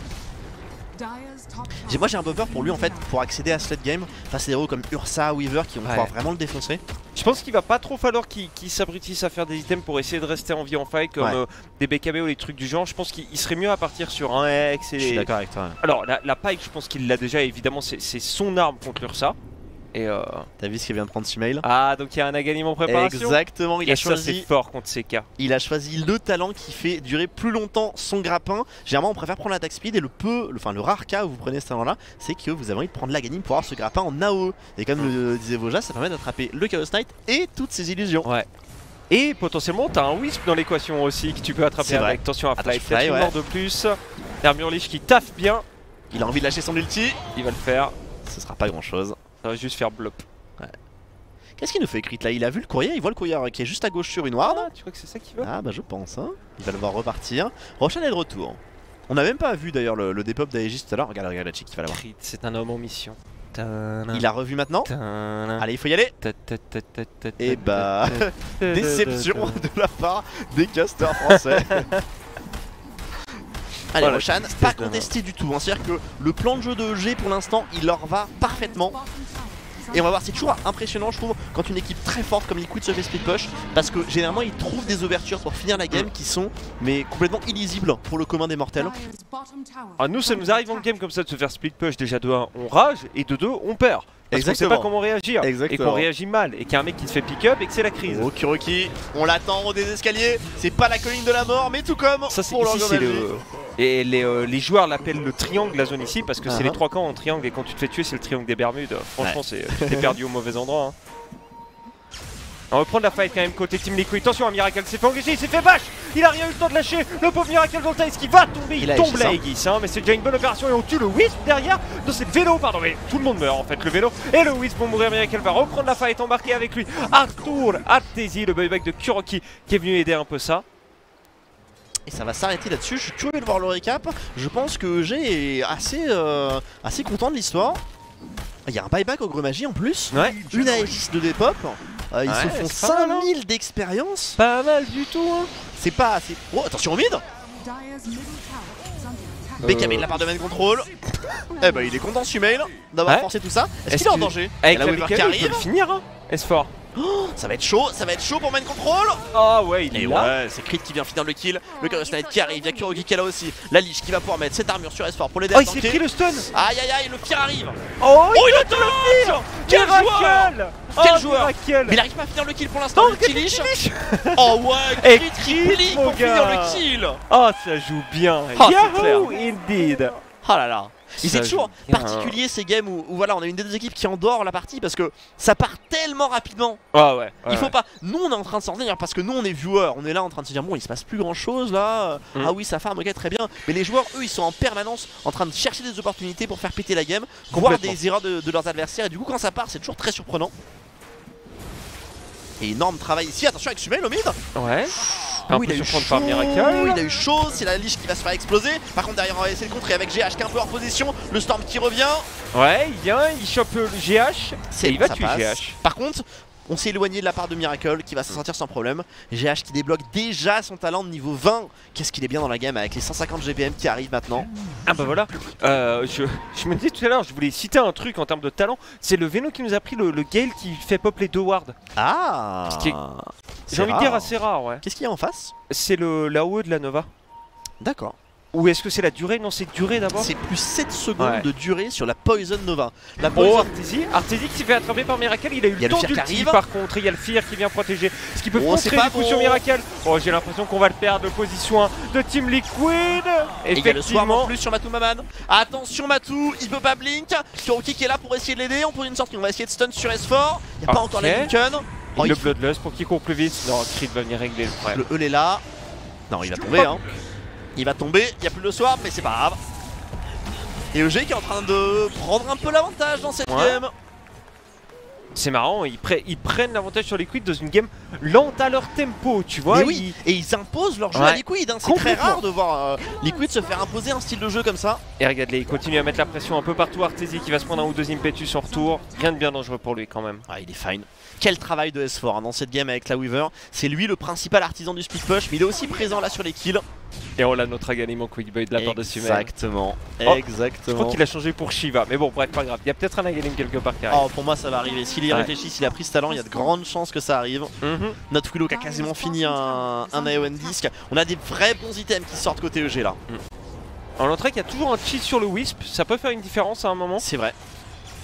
Moi j'ai un peu peur pour lui en fait, pour accéder à ce late game face à des héros comme Ursa, Weaver qui vont ouais. pouvoir vraiment le défoncer. Je pense qu'il va pas trop falloir qu'il qu s'abrutisse à faire des items pour essayer de rester en vie en fight comme ouais. euh, des B K B ou des trucs du genre. Je pense qu'il serait mieux à partir sur un X et... Je suis d'accord avec toi. Ouais. Alors la, la Pike je pense qu'il l'a déjà, évidemment c'est son arme contre l'Ursa. Et euh... T'as vu ce qu'il vient de prendre Sumail? Ah, donc il y a un Agalim en préparation. Exactement, il et a ça choisi. c'est fort contre C K. Il a choisi le talent qui fait durer plus longtemps son grappin. Généralement, on préfère prendre l'attaque speed et le peu, le, enfin le rare cas où vous prenez ce talent-là, c'est que vous avez envie de prendre l'Agalim pour avoir ce grappin en A O E. Et comme le disait Voja, ça permet d'attraper le Chaos Knight et toutes ses illusions. Ouais. Et potentiellement, t'as un Wisp dans l'équation aussi que tu peux attraper avec. Attention à Fly, peut-être une mort de plus. Hermurlich qui taffe bien. Il a envie de lâcher son ulti. Il va le faire. Ce sera pas grand-chose. Ça va juste faire blop. Ouais. Qu'est-ce qu'il nous fait Crit là? Il a vu le courrier, il voit le courrier qui est juste à gauche sur une ward. Ah, tu crois que c'est ça qu'il veut? Ah bah je pense, hein. Il va le voir repartir. Roshan est de retour. On n'a même pas vu d'ailleurs le, le dépop d'Aegis tout à l'heure. Regarde, regarde la chick qui va l'avoir. Crit, c'est un homme en mission. Il a revu maintenant. Allez, il faut y aller. Et bah, déception de la part des casters français. Allez, voilà, Roshan, pas contesté du tout. Hein. C'est-à-dire que le plan de jeu de E G pour l'instant, il leur va parfaitement. Et on va voir, c'est toujours impressionnant, je trouve, quand une équipe très forte comme Liquid se fait split push, parce que généralement ils trouvent des ouvertures pour finir la game qui sont mais complètement illisibles pour le commun des mortels. Ah, nous, ça nous arrive en game comme ça de se faire split push. Déjà de un, on rage, et de deux, on perd. Parce qu'on sait pas comment réagir. Exactement. Et qu'on réagit mal, et qu'il y a un mec qui se fait pick up et que c'est la crise. Oh, Kuroki, on l'attend en haut des escaliers. C'est pas la colline de la mort, mais tout comme ça, c'est pour ici, c'est le... Et les, euh, les joueurs l'appellent le triangle, la zone ici, parce que uh -huh. c'est les trois camps en triangle, et quand tu te fais tuer, c'est le triangle des Bermudes. Franchement, ouais. T'es perdu au mauvais endroit. Hein. On va prendre la fight quand même côté Team Liquid. Attention, un Miracle s'est fait engager, il s'est fait bash. Il a rien eu le temps de lâcher. Le pauvre Miracle dans le taille qui va tomber. Il, il tombe là, Aegis, hein, mais c'est déjà une bonne opération. Et on tue le Wisp derrière. Non, c'est le vélo, pardon. Mais tout le monde meurt en fait. Le vélo et le Wisp vont mourir. Miracle va reprendre la fight, embarqué avec lui Arthur Artesi, le buyback de Kuroki, qui est venu aider un peu ça. Et ça va s'arrêter là-dessus. Je suis curieux de voir le récap. Je pense que E G est assez, euh, assez content de l'histoire. Il y a un buyback au Gros Magie en plus. Ouais. Une Aegis de dépop. Euh, ils ouais, se font cinq mille d'expérience. Pas mal du tout. Hein. C'est pas assez. Oh, attention au mid. B K B de la part de main control. Eh bah, il est content Sumail d'avoir ouais. forcé tout ça. Est-ce qu'il est en danger? Avec la Weaver qui arrive, il peut le finir. Hein. S four. Oh, ça va être chaud, ça va être chaud pour main control. Ah ouais, il est Et là. Ouais, c'est Crit qui vient finir le kill. Le Chaos Knight qui arrive, il y a Kuroki qui est là aussi. La Liche qui va pouvoir mettre cette armure sur S four pour l'aider à tanker. Oh, il s'est pris le stun. Aïe aïe aïe, le Fear arrive. Oh, oh il a tout le tir. Quel joueur. Quel oh, joueur. Miracle. Mais il arrive pas à finir le kill pour l'instant. Le petit Liche. Oh ouais, Crit qui plie pour finir le kill. Oh, ça joue bien. Oh, Yahoo, indeed. Oh là là. Et c'est toujours particulier ces games où, où voilà, on a une des deux équipes qui endort la partie parce que ça part tellement rapidement. Ah ouais, ouais. Il faut ouais. pas. Nous on est en train de s'en tenir parce que nous on est viewers, on est là en train de se dire bon il se passe plus grand chose là. Mm. Ah oui ça farm, ok très bien. Mais les joueurs eux ils sont en permanence en train de chercher des opportunités pour faire péter la game, voir des erreurs de, de leurs adversaires et du coup quand ça part c'est toujours très surprenant. Et énorme travail ici, attention avec Sumail au mid. Ouais. Un oui, peu il, a par Miracle. il a eu chaud, c'est la Liche qui va se faire exploser. Par contre derrière on va essayer de contrer avec G H qui est un peu hors position. Le Storm qui revient. Ouais, il vient, il chope le G H et il va tuer G H. Par contre, on s'est éloigné de la part de Miracle qui va s'en sortir sans problème. G H qui débloque déjà son talent de niveau vingt. Qu'est-ce qu'il est bien dans la game avec les cent cinquante G P M qui arrivent maintenant. Ah bah voilà, euh, je, je me disais tout à l'heure, je voulais citer un truc en termes de talent. C'est le Véno qui nous a pris le, le Gale qui fait pop les deux wards. Ah, j'ai envie de dire assez rare, ouais. Qu'est-ce qu'il y a en face? C'est le l'A O E de la Nova. D'accord. Ou est-ce que c'est la durée? Non, c'est durée d'abord. C'est plus sept secondes ouais. de durée sur la Poison Nova. La Poison... Oh, Artesi, Artesi qui s'est fait attraper par Miracle, il a eu il y a le temps d'ulti par contre, il y a le Fear qui vient protéger. Ce qui peut oh, contrer du coup bon. sur Miracle. Oh, j'ai l'impression qu'on va le perdre de position un de Team Liquid. Et il y a le Swarm en plus sur Matou Maman. Attention Matou, il peut pas blink. Kuroki qui est là pour essayer de l'aider. On peut une sorte, on va essayer de stun sur S four. Il n'y a okay. pas encore la Lincoln. Oh, le Bloodlust pour qu'il court plus vite. Non, Crit va venir régler le problème. Le E est là. Non, il va tomber hein. Il va tomber, il n'y a plus de swap, mais c'est pas grave. Et E G qui est en train de prendre un peu l'avantage dans cette ouais. game. C'est marrant, ils, pre ils prennent l'avantage sur Liquid dans une game lente à leur tempo, tu vois. Mais oui, ils... et ils imposent leur jeu ouais. à Liquid. Hein. C'est très rare de voir euh, Liquid se faire imposer un style de jeu comme ça. Et regarde-les, il continue à mettre la pression un peu partout. Artesi qui va se prendre un ou deux impetus en retour. Rien de bien dangereux pour lui quand même. Ah, il est fine. Quel travail de S four hein, dans cette game avec la Weaver. C'est lui le principal artisan du split push, mais il est aussi présent là sur les kills. Et on a notre Agalim en quick buy de la part de Sumail. Exactement, oh, exactement. Je crois qu'il a changé pour Shiva, mais bon, bref, pas grave. Il y a peut-être un Agalim quelque part qui arrive. Oh, pour moi, ça va arriver. S'il y ouais. réfléchit, s'il a pris ce talent, il y a de grandes chances que ça arrive. Mm-hmm. Notre Willow qui a quasiment fini un, un A O N disc. On a des vrais bons items qui sortent côté E G là. Mm. On noterait qu'il y a toujours un cheat sur le Wisp, ça peut faire une différence à un moment. C'est vrai.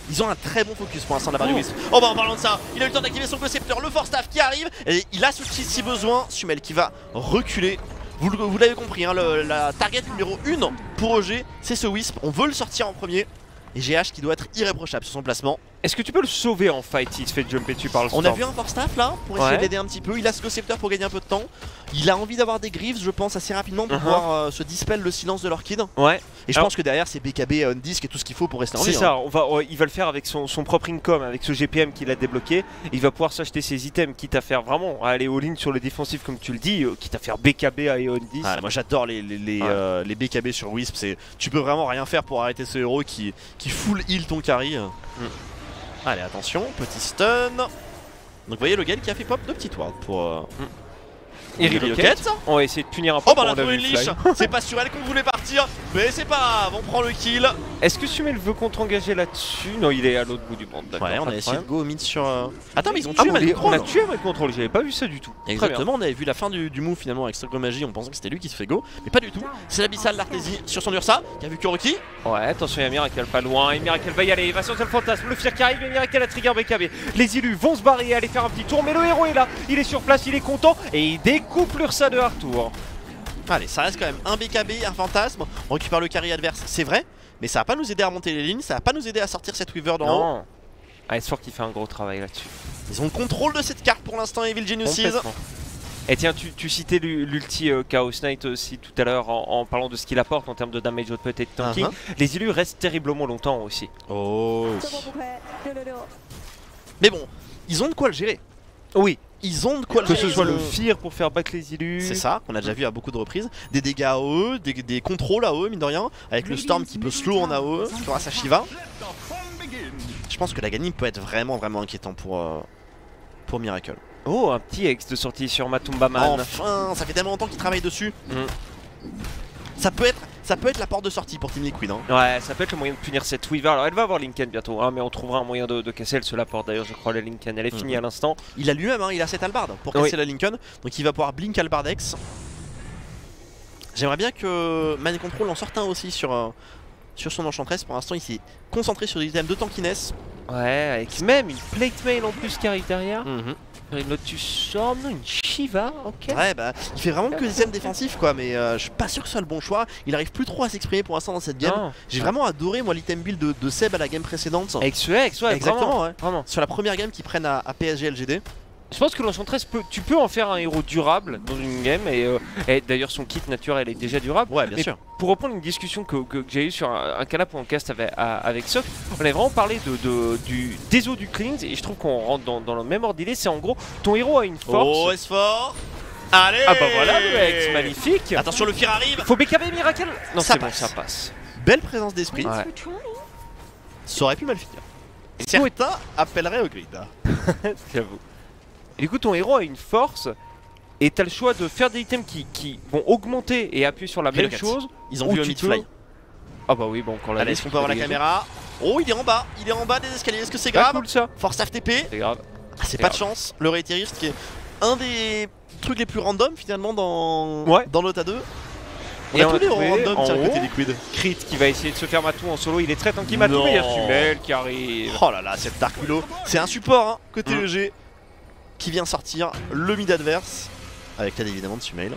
Ils ont un très bon focus pour l'instant de la part du Wisp. Oh bah en parlant de ça, il a eu le temps d'activer son concepteur, le Force Staff qui arrive, et il a ce cheat si besoin. Sumel qui va reculer. Vous, vous l'avez compris, hein, le, la target numéro un pour O G, c'est ce Wisp. On veut le sortir en premier. Et G H qui doit être irréprochable sur son placement. Est-ce que tu peux le sauver en fight s'il se fait jumper dessus par le Storm? On a vu un Force Staff là pour essayer ouais. d'aider un petit peu. Il a ce concepteur pour gagner un peu de temps. Il a envie d'avoir des griffes, je pense, assez rapidement pour uh -huh. pouvoir euh, se dispel le silence de l'Orchid. Ouais. Et je Alors, pense que derrière c'est B K B, on disc et tout ce qu'il faut pour rester en vie. C'est ça, hein. on va, on, il va le faire avec son, son propre income, avec ce G P M qu'il a débloqué. Il va pouvoir s'acheter ses items, quitte à faire vraiment à aller all-in sur le défensif comme tu le dis, euh, quitte à faire B K B à Eon dix. Ah, moi j'adore les, les, les, ouais. euh, les B K B sur Wisp. Tu peux vraiment rien faire pour arrêter ce héros qui, qui full heal ton carry. Mm. Allez, attention, petit stun. Donc vous voyez le Gale qui a fait pop de petits wards pour... Euh... Mm. Eric Rocket. On va essayer de punir un peu. Oh bah on a trouvé une liche. C'est pas sur elle qu'on voulait partir, mais c'est pas grave, on prend le kill. Est-ce que Sumel veut contre-engager là-dessus? Non, il est à l'autre bout du monde. Ouais, on a essayé de go mid sur... Euh... Attends, mais ils ont ah, tué bon, Mal On a tué Mal Control, j'avais pas vu ça du tout. Exactement, on avait vu la fin du, du move finalement avec Sacre Magie, on pensait que c'était lui qui se fait go, mais pas du tout. C'est l'Abyssal l'Artésie sur son Ursa, qui a vu Kuroki. Ouais, attention, il y a Miracle pas loin, et Miracle va y aller, il va sortir le fantasme, le Fear qui arrive, et Miracle a trigger B K B. Les élus vont se barrer et aller faire un petit tour, mais le héros est là, il est sur place, il est content, et il découpe l'Ursa de Arthur. Allez, ça reste quand même un B K B, un fantasme, on récupère le carry adverse, c'est vrai, mais ça va pas nous aider à remonter les lignes, ça va pas nous aider à sortir cette Weaver d'en haut. Ah, S four qui fait un gros travail là-dessus. Ils ont le contrôle de cette carte pour l'instant, Evil Geniuses. Et tiens, tu, tu citais l'ulti euh, Chaos Knight aussi tout à l'heure en, en parlant de ce qu'il apporte en termes de damage output et de tanking. Uh -huh. Les élus restent terriblement longtemps aussi. Oh. Mais bon, ils ont de quoi le gérer. Oui. Ils ont de quoi que le gérer. Que ce soit le Fear pour faire back les élus. C'est ça, qu'on a déjà vu à beaucoup de reprises. Des dégâts A O E, des, des contrôles A O E, mine de rien. Avec le Storm qui peut slow en A O E grâce à Shiva. Je pense que la Ganim peut être vraiment, vraiment inquiétant pour, euh, pour Miracle. Oh, un petit ex de sortie sur Matumba Man. Enfin, ça fait tellement longtemps qu'il travaille dessus. Mm. Ça peut être, ça peut être la porte de sortie pour Team Liquid. Hein. Ouais, ça peut être le moyen de punir cette Weaver. Alors elle va avoir Linken bientôt, hein, mais on trouvera un moyen de, de casser. Elle se la porte d'ailleurs, je crois, la Linken. Elle est finie mm-hmm. à l'instant. Il a lui-même, hein, il a cette hallebarde pour casser oui. la Linken. Donc il va pouvoir blink hallebardex. J'aimerais bien que Man Control en sorte un aussi sur, euh, sur son enchantress. Pour l'instant, il s'est concentré sur des items de tankiness. Ouais, avec même une plate mail en plus qui arrive derrière. Mm-hmm. Une Lotus Storm, une Shiva, ok. Ouais, bah, il fait vraiment que des items défensifs, quoi, mais euh, je suis pas sûr que ce soit le bon choix. Il arrive plus trop à s'exprimer pour l'instant dans cette game. J'ai vraiment adoré, moi, l'item build de, de Seb à la game précédente. Avec ce X, ouais, exactement, vraiment, ouais. Vraiment. Sur la première game qu'ils prennent à, à P S G L G D. Je pense que l'Enchantress, peut, tu peux en faire un héros durable dans une game, et, euh, et d'ailleurs son kit naturel est déjà durable. Ouais, bien mais sûr. Pour reprendre une discussion que, que, que j'ai eue sur un, un canap ou un cast avec, avec Soc, on avait vraiment parlé de, de, du, des eaux du cleanse, et je trouve qu'on rentre dans, dans le même ordre d'idée. C'est en gros, ton héros a une force. Oh, S four. Allez. Ah bah voilà le ex, magnifique. Attention, le Fear arrive. Faut B K B Miracle. Non, ça passe. Bon, ça passe. Belle présence d'esprit. Ouais. Ça aurait pu mal finir. Certains appelleraient au grid. J'avoue. Et du coup, ton héros a une force, et t'as le choix de faire des items qui, qui vont augmenter et appuyer sur la même chose. Ils ont vu un mid-fly. Ah bah oui, bon, quand la Allez, est-ce qu'on peut avoir la caméra? Oh, il est en bas, il est en bas des escaliers. Est-ce que c'est grave? Ah, cool ça. Force F T P. C'est grave. Ah, c'est pas grave. De chance. Le Réitériste qui est un des trucs les plus random finalement dans, ouais. dans l'O T A deux. On et a on tous les random tiens, côté Liquid. Crit qui va essayer de se faire matou en solo, il est très tranquille. Matou, mais il y a Sumel qui arrive. Oh là là, cette Dark Willow. C'est un support hein, côté mmh. E G. Qui vient sortir le mid adverse avec l'aide évidemment de Sumel.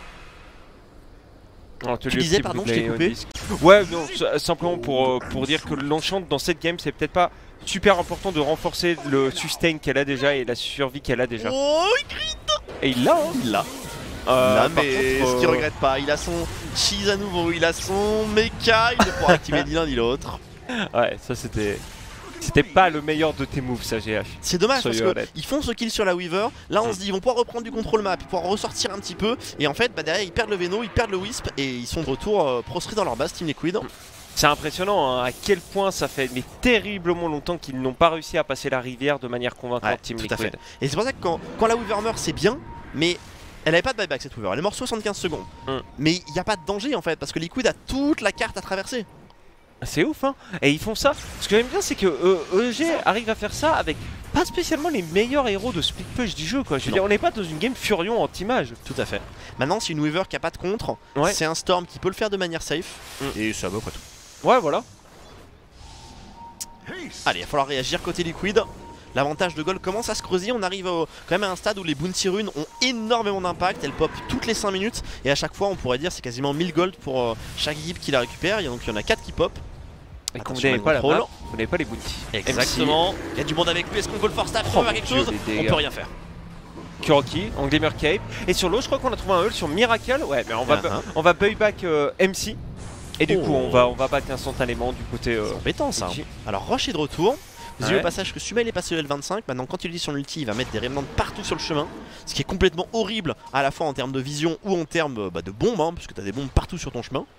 Oh, tu disais pardon, je t'ai coupé. Ouais, non, simplement pour, pour dire que l'enchant dans cette game, c'est peut-être pas super important de renforcer le sustain qu'elle a déjà et la survie qu'elle a déjà. Oh, il crit. Et il l'a, hein. Il l'a. Euh, là, mais contre, ce qu'il euh... regrette pas, il a son cheese à nouveau, il a son mecha, il ne pourra activer ni l'un ni l'autre. Ouais, ça c'était... C'était pas le meilleur de tes moves, ça, G H. C'est dommage parce qu'ils font ce kill sur la Weaver. Là, on mmh. se dit, ils vont pouvoir reprendre du contrôle map, pouvoir ressortir un petit peu. Et en fait, bah, derrière, ils perdent le Veno, ils perdent le Wisp et ils sont de retour euh, prostrés dans leur base, Team Liquid. Mmh. C'est impressionnant hein, à quel point ça fait mais terriblement longtemps qu'ils n'ont pas réussi à passer la rivière de manière convaincante, ouais, Team tout Liquid. À fait. Et c'est pour ça que quand, quand la Weaver meurt, c'est bien, mais elle avait pas de buyback cette Weaver. Elle est morte soixante-quinze secondes. Mmh. Mais il n'y a pas de danger en fait, parce que Liquid a toute la carte à traverser. C'est ouf hein. Et ils font ça. Ce que j'aime bien c'est que euh, E G arrive à faire ça avec pas spécialement les meilleurs héros de split push du jeu quoi. Je veux non. dire on n'est pas dans une game Furion anti-mage. Tout à fait. Maintenant c'est une Weaver qui a pas de contre. Ouais. C'est un Storm qui peut le faire de manière safe. Mm. Et c'est à peu près tout. Ouais voilà. Allez, il va falloir réagir côté Liquid. L'avantage de gold commence à se creuser. On arrive au, quand même à un stade où les bounty runes ont énormément d'impact. Elles pop toutes les cinq minutes. Et à chaque fois, on pourrait dire c'est quasiment mille gold pour euh, chaque équipe qui la récupère. Et donc il y en a quatre qui pop. Et quand vous n'avez pas la map, vous n'avez pas les bounty. Exactement. Il y a du monde avec lui. Est-ce qu'on go le force tap? On peut faire quelque chose? On peut rien faire. Kuroki, en Glimmer Cape. Et sur l'eau, je crois qu'on a trouvé un hull sur Miracle. Ouais, mais on va, uh -huh. on va buyback euh, M C. Et du oh. coup, on va, on va back instantanément du côté. Euh, c'est embêtant ça. Hein. Alors, Rush est de retour. Vous avez vu au passage que Sumail est passé level vingt-cinq. Maintenant, quand il utilise son ulti, il va mettre des remnants partout sur le chemin. Ce qui est complètement horrible à la fois en termes de vision ou en termes bah, de bombes, hein, puisque tu as des bombes partout sur ton chemin.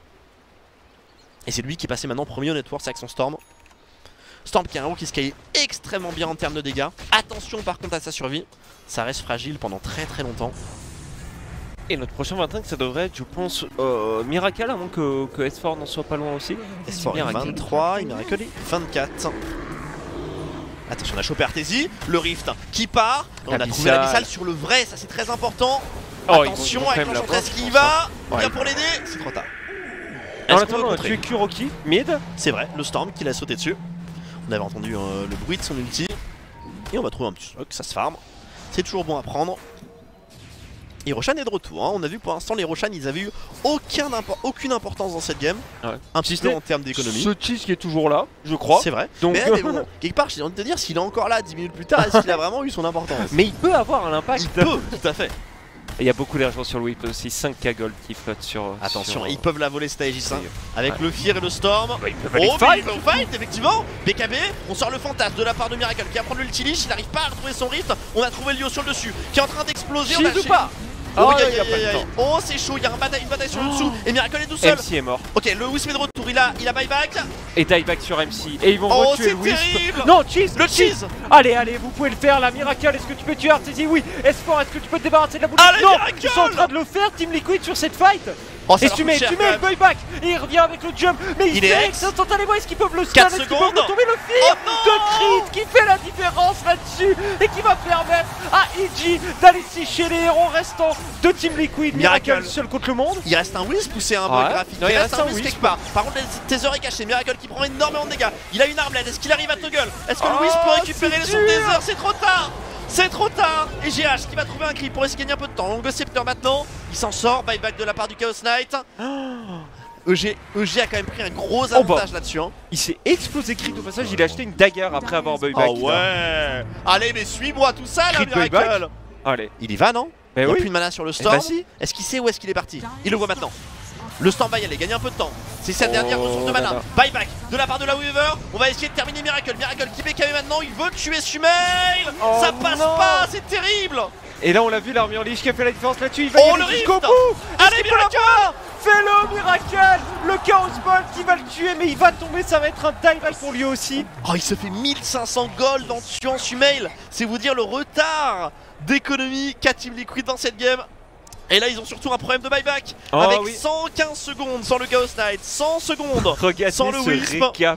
Et c'est lui qui est passé maintenant premier au network avec son Storm. Storm qui est un héros qui scale extrêmement bien en termes de dégâts. Attention par contre à sa survie. Ça reste fragile pendant très très longtemps. Et notre prochain vingt-cinq, ça devrait être, je pense, euh, Miracle, à moins que, que S four n'en soit pas loin aussi. S four est vingt-trois, et Miracle est vingt-quatre. Attention, on a chopé Arteezy, le Rift qui part. On a trouvé l'abyssal sur le vrai, ça c'est très important. Oh, attention avec l'enchantresse qui y va. Ouais. Bien pour l'aider, c'est trop tard. En attendant, on a tué Kuroki, mid. C'est vrai, le Storm qui l'a sauté dessus. On avait entendu euh, le bruit de son ulti. Et on va trouver un petit truc, ça se farm. C'est toujours bon à prendre. Et Roshan est de retour, hein. On a vu pour l'instant les Roshan ils avaient eu aucun impor aucune importance dans cette game. Ouais. Un petit peu en termes d'économie. Ce cheese qui est toujours là, je crois. C'est vrai. Donc, mais, mais bon, quelque part j'ai envie de te dire s'il est encore là dix minutes plus tard, est-ce qu'il a vraiment eu son importance? Mais il peut avoir un impact. Il peut, tout à fait. Et il y a beaucoup d'argent sur le whip aussi, cinq K gold qui flottent sur... Attention, sur, ils peuvent la voler cette Aegis hein, avec ouais. le Fear et le Storm. Ouais, oh, mais il peut fight, effectivement. B K B, on sort le fantasme de la part de Miracle qui va prendre l'ultiliche, il n'arrive pas à retrouver son Rift. On a trouvé Lio sur le dessus, qui est en train d'exploser. On a ou pas. Oh, oh, y a, y a, y a, y a. Oh c'est chaud, il y a un bataille, une bataille sur le dessous et Miracle est tout seul. M C est mort. Ok, le Wisp est de retour, il a, il a buyback. Et dieback sur M C. Et ils vont oh, retuer le Wisp. Terrible. Non, cheese. Le cheese. Allez, allez, vous pouvez le faire là, Miracle. Est-ce que tu peux tuer Arteezy? Oui. S four, est-ce que tu peux te débarrasser de la boule? Allez, non, Miracle. ils sont en train de le faire, Team Liquid sur cette fight. Oh, et tu mets, tu mets le buyback et il revient avec le jump. Mais il, il est ex instantanément. Est-ce qu'ils peuvent le stun? Est-ce qu'ils peuvent le tomber? Le fear oh, de Crit qui fait la différence là-dessus et qui va permettre à E G d'aller sécher les héros restants de Team Liquid. Miracle, Miracle seul contre le monde. Il reste un Wisp ou c'est un bug ouais. graphique? Non, il, il reste, reste un Wisp quelque part. Par contre, Tether est caché. Miracle qui prend énormément de dégâts. Il a une armlette. Est-ce qu'il arrive à toggle? Est-ce que oh, le Wisp peut récupérer son Tether? C'est trop tard. C'est trop tard. Et G H qui va trouver un creep pour essayer de gagner un peu de temps. Longo Scepter maintenant. Il s'en sort. Buyback de la part du Chaos Knight. E G, E G a quand même pris un gros avantage oh bah. là-dessus. Hein. Il s'est explosé Crit au passage. Il a acheté une dagger après avoir buyback. Oh ouais. Allez, mais suis-moi tout ça là, Miracle. Allez. Il y va, non? Mais il n'y a oui. plus de mana sur le Storm. Bah si. Est-ce qu'il sait où est-ce qu'il est parti? Il le voit maintenant. Le Storm va y aller, gagner un peu de temps. C'est sa oh, dernière ressource de mana. Nana. Buyback de la part de la Weaver. On va essayer de terminer Miracle. Miracle qui B K B maintenant. Il veut tuer Sumail. Oh ça passe non. pas, c'est terrible. Et là on l'a vu, l'armure Lich qui a fait la différence là-dessus. Il va oh, y aller jusqu'au bout. Allez Miracle. Fais-le Miracle. Le Chaos Bolt qui va le tuer, mais il va tomber. Ça va être un dieback pour lui aussi. Oh, il se fait mille cinq cents gold en tuant Sumail. C'est vous dire le retard d'économie qu'a Team Liquid dans cette game. Et là ils ont surtout un problème de buyback oh, avec oui. cent quinze secondes sans le Chaos Knight, cent secondes Regardez sans le Wisp. Récap.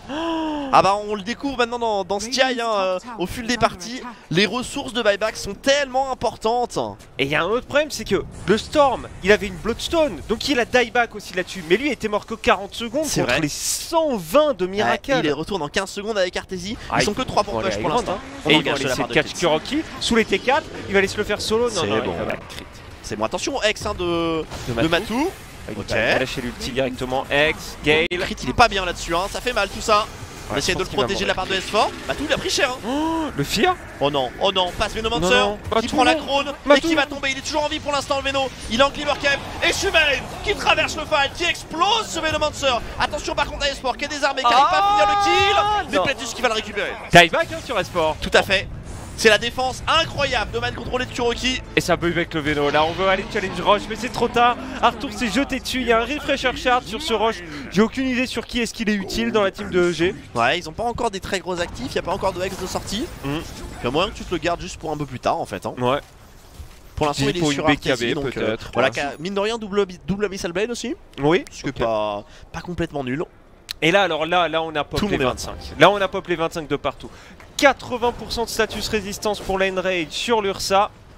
Ah bah on le découvre maintenant dans, dans ce T I hein, euh, au fil des parties. Les ressources de buyback sont tellement importantes. Et il y a un autre problème, c'est que le Storm il avait une Bloodstone, donc il a dieback aussi là-dessus. Mais lui était mort que quarante secondes contre vrai. les cent vingt de Miracle. Ouais, il est retour dans quinze secondes avec Arteezy. Ils ah, sont que trois pour push pour l'instant. Et il va laisser catch Kuroki sous les T quatre. Il va laisser le faire solo. Non, non, bon. C'est bon, attention, X hein, de, de Matou. De Matou. Il okay. va lâcher l'ulti directement. X, Gale. Crit, il est pas bien là-dessus, hein. Ça fait mal tout ça. On va essayer de le protéger de la part de S four. Matou, il a pris cher. Hein. Oh, le Fear. Oh non, oh non, passe Venomancer qui prend la crone et qui va tomber. Il est toujours en vie pour l'instant, le Veno. Il est en Glimmer Cape. Et Sumail qui traverse le fight, qui explose ce Venomancer. Attention par contre à S four qui est désarmé, qui n'arrive ah, pas à finir le kill. Mais Pledus qui va le récupérer. Dieback hein, sur S four. Tout à fait. C'est la défense incroyable de man contrôlé de Kuroki. Et ça peut avec le Veno. Là on veut aller challenge Roche mais c'est trop tard. Arthur s'est jeté dessus. Il y a un refresher shard sur ce Roche. J'ai aucune idée sur qui est-ce qu'il est utile dans la team de E G. Ouais, ils ont pas encore des très gros actifs. Il n'y a pas encore de Hex de sortie. Mm. Il y a moyen que tu te le gardes juste pour un peu plus tard en fait. Hein. Ouais. Pour l'instant il est sur Arteezy donc euh, voilà, mine de rien double, double Abyssal Blade aussi. Oui. Ce que okay. pas, pas complètement nul. Et là alors là, là on a pop les vingt-cinq. Là on a pop les vingt-cinq de partout. quatre-vingts pour cent de status résistance pour l'Enrage sur l'Ursa.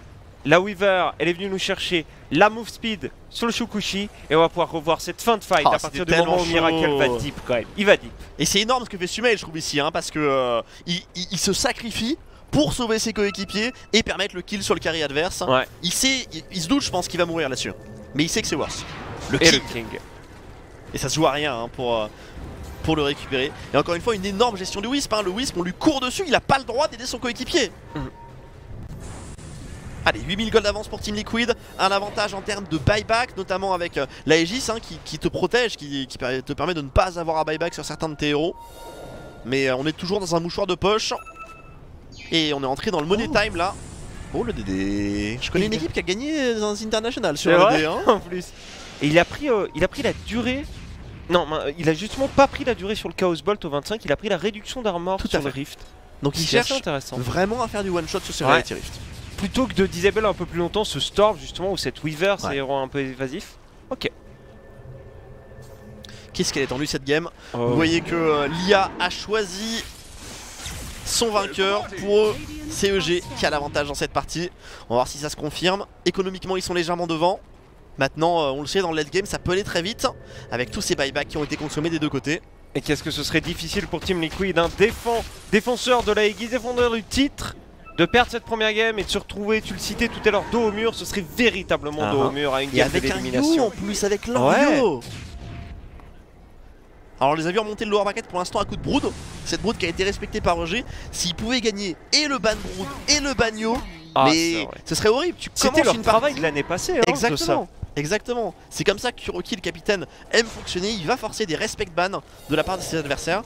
La Weaver, elle est venue nous chercher la move speed sur le Shukushi et on va pouvoir revoir cette fin de fight oh, à partir du moment où Miracle va deep quand même. Il va deep. Et c'est énorme ce que fait Sumail, je trouve ici, hein, parce que euh, il, il, il se sacrifie pour sauver ses coéquipiers et permettre le kill sur le carry adverse. Ouais. Il sait, il, il se doute, je pense qu'il va mourir là-dessus, mais il sait que c'est worse. Le et kill. le King. Et ça se joue à rien hein, pour, euh, pour le récupérer. Et encore une fois, une énorme gestion du Wisp. Hein. Le Wisp, on lui court dessus, il a pas le droit d'aider son coéquipier. Mmh. Allez, huit mille gold d'avance pour Team Liquid, un avantage en termes de buyback, notamment avec euh, l'Aegis hein, qui, qui te protège, qui, qui te permet de ne pas avoir un buyback sur certains de tes héros. Mais euh, on est toujours dans un mouchoir de poche. Et on est entré dans le money time là. Oh le D D. Je connais une équipe qui a gagné dans les internationales sur le D D hein. En plus. Et il a pris, euh, il a pris la durée. Non, il a justement pas pris la durée sur le Chaos Bolt au vingt-cinq, il a pris la réduction d'armor sur le Rift. Donc il cherche vraiment à faire du one shot sur ce ouais. Reality Rift. Plutôt que de disable un peu plus longtemps ce Storm justement ou cette Weaver, ouais. C'est héros un peu évasif. Ok. Qu'est-ce qu'elle est tendue cette game oh. Vous voyez que euh, l'I A a choisi son vainqueur. Pour eux, c'est E G qui a l'avantage dans cette partie. On va voir si ça se confirme. Économiquement, ils sont légèrement devant. Maintenant, euh, on le sait, dans le late game, ça peut aller très vite avec tous ces buybacks qui ont été consommés des deux côtés. Et qu'est-ce que ce serait difficile pour Team Liquid, un défend, défenseur de la Aegis, défendeur du titre, de perdre cette première game et de se retrouver, tu le citais tout à l'heure, dos au mur, ce serait véritablement uh-huh. dos au mur à une game de l'élimination. Et avec un Yo en plus, avec l'Envio. Ouais. Alors on les a vu remonter le lower bracket pour l'instant à coup de brood. Cette brood qui a été respectée par E G. S'ils pouvaient gagner et le ban brood et le ban Yo, ah, mais ce serait horrible. C'était leur une travail de l'année passée. Hein, exactement. De Exactement. C'est comme ça que Kuroki, le capitaine, aime fonctionner. Il va forcer des respect bans de la part de ses adversaires.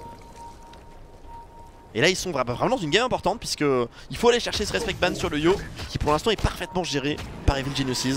Et là ils sont vraiment dans une game importante puisque il faut aller chercher ce respect ban sur le Yo qui pour l'instant est parfaitement géré par Evil Geniuses.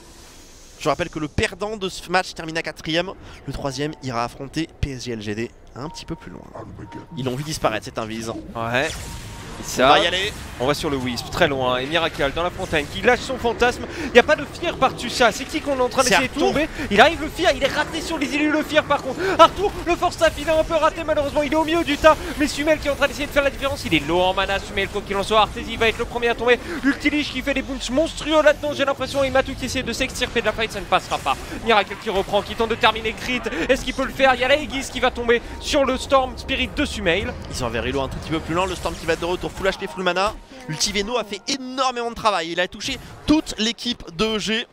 Je rappelle que le perdant de ce match termina quatrième. Le troisième ira affronter P S G L G D un petit peu plus loin. Ils l'ont vu disparaître cet invise. Ouais. Et ça, on va y aller. On va sur le Wisp, très loin. Et Miracle dans la fontaine qui lâche son fantasme. Il n'y a pas de Fear par-dessus ça. C'est qui qu'on est en train d'essayer de tomber. Il arrive le Fear, il est raté sur les îles le Fear par contre. Arthur, le force staff, il est un peu raté malheureusement. Il est au milieu du tas. Mais Sumail qui est en train d'essayer de faire la différence. Il est low en mana. Sumail, quoi qu'il en soit. Arteezy va être le premier à tomber. Ultiliche qui fait des bounces monstrueux là-dedans. J'ai l'impression. Et Matou qui essaie de s'extirper de la fight. Ça ne passera pas. Miracle qui reprend, qui tente de terminer Crit. Est-ce qu'il peut le faire? Il y a la Aegis qui va tomber sur le Storm Spirit de Sumail. Ils sont vers Elo un tout petit peu plus loin. Le Storm qui va être de retour full H P, full mana. Ultiveno a fait énormément de travail, il a touché toute l'équipe de E G.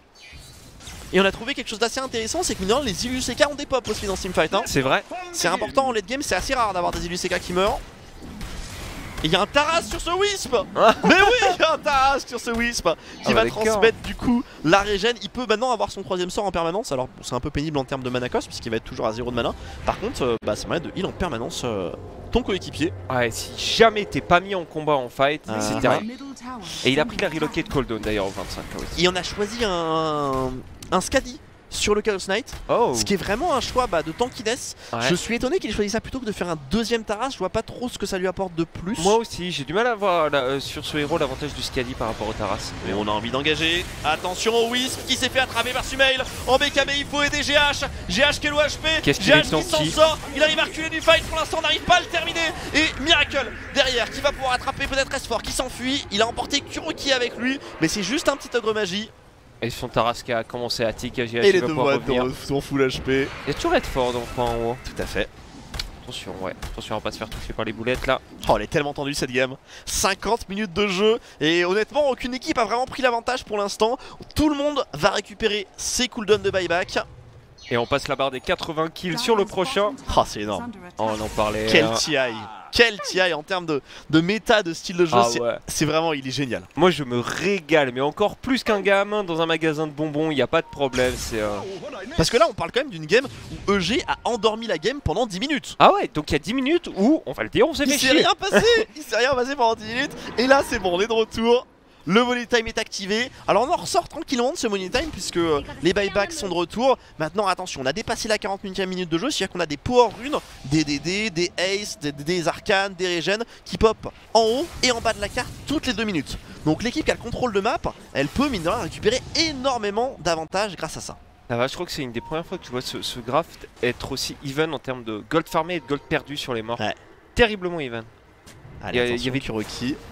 Et on a trouvé quelque chose d'assez intéressant, c'est que maintenant les I L U C K ont des pop aussi dans ce teamfight hein. C'est vrai. C'est important en late game, c'est assez rare d'avoir des I L U C K qui meurent. Et il y a un Taras sur ce Wisp. Mais oui, il y a un Taras sur ce Wisp qui ah va bah transmettre du coup la régène. Il peut maintenant avoir son troisième sort en permanence. Alors bon, c'est un peu pénible en termes de mana cost puisqu'il va être toujours à zéro de mana. Par contre, euh, bah, c'est moyen de heal en permanence euh, ton coéquipier. Ouais, si jamais t'es pas mis en combat en fight, euh, c'est terrible. Et il a pris la relocate cooldown d'ailleurs au vingt-cinq là aussi. Et on a choisi un, un Skadi sur le Chaos Knight, oh. Ce qui est vraiment un choix bah, de tankiness. Ouais. Je suis étonné qu'il ait choisi ça plutôt que de faire un deuxième Taras. Je vois pas trop ce que ça lui apporte de plus. Moi aussi, j'ai du mal à voir là, euh, sur ce héros l'avantage du Skadi par rapport au Taras. Mais on a envie d'engager. Attention au Wisp qui s'est fait attraper par Sumail. En B K B, il faut aider G H. G H qui est low H P. Qu'est-ce G H qui s'en sort. Il arrive à reculer du fight. Pour l'instant, on n'arrive pas à le terminer. Et Miracle derrière qui va pouvoir attraper peut-être S-Fort qui s'enfuit. Il a emporté Kuroki avec lui. Mais c'est juste un petit ogre magie. Et son Taras qui a commencé à tick, G H et les deux boîtes sont full H P. Il y a toujours Redford dans le coin en haut. Tout à fait. Attention, ouais, attention à pas se faire toucher par les boulettes là. Oh, elle est tellement tendue cette game. cinquante minutes de jeu. Et honnêtement, aucune équipe a vraiment pris l'avantage pour l'instant. Tout le monde va récupérer ses cooldowns de buyback. Et on passe la barre des quatre-vingts kills sur le prochain. Oh, c'est énorme. Oh, on en parlait. Quel hein. T I. Quel T I en termes de, de méta, de style de jeu, ah ouais. C'est vraiment, il est génial. Moi je me régale, mais encore plus qu'un gamin dans un magasin de bonbons, il n'y a pas de problème. C'est euh... Parce que là on parle quand même d'une game où E G a endormi la game pendant dix minutes. Ah ouais, donc il y a dix minutes où, on va le dire, on s'est fait chier. Il s'est rien passé, il s'est rien passé pendant dix minutes. Et là c'est bon, on est de retour. Le money time est activé. Alors on en ressort tranquillement de ce money time puisque les buybacks sont de retour. Maintenant attention, on a dépassé la quarante-huitième minute de jeu, c'est-à-dire qu'on a des power runes, des D D, des ace, des, des arcanes, des régènes qui pop en haut et en bas de la carte toutes les deux minutes. Donc l'équipe qui a le contrôle de map, elle peut mine de rien récupérer énormément d'avantages grâce à ça. Ah bah, je crois que c'est une des premières fois que je vois ce, ce graph être aussi even en termes de gold farmé et de gold perdu sur les morts. Ouais. Terriblement even. Allez, il y, y avait Kuroki.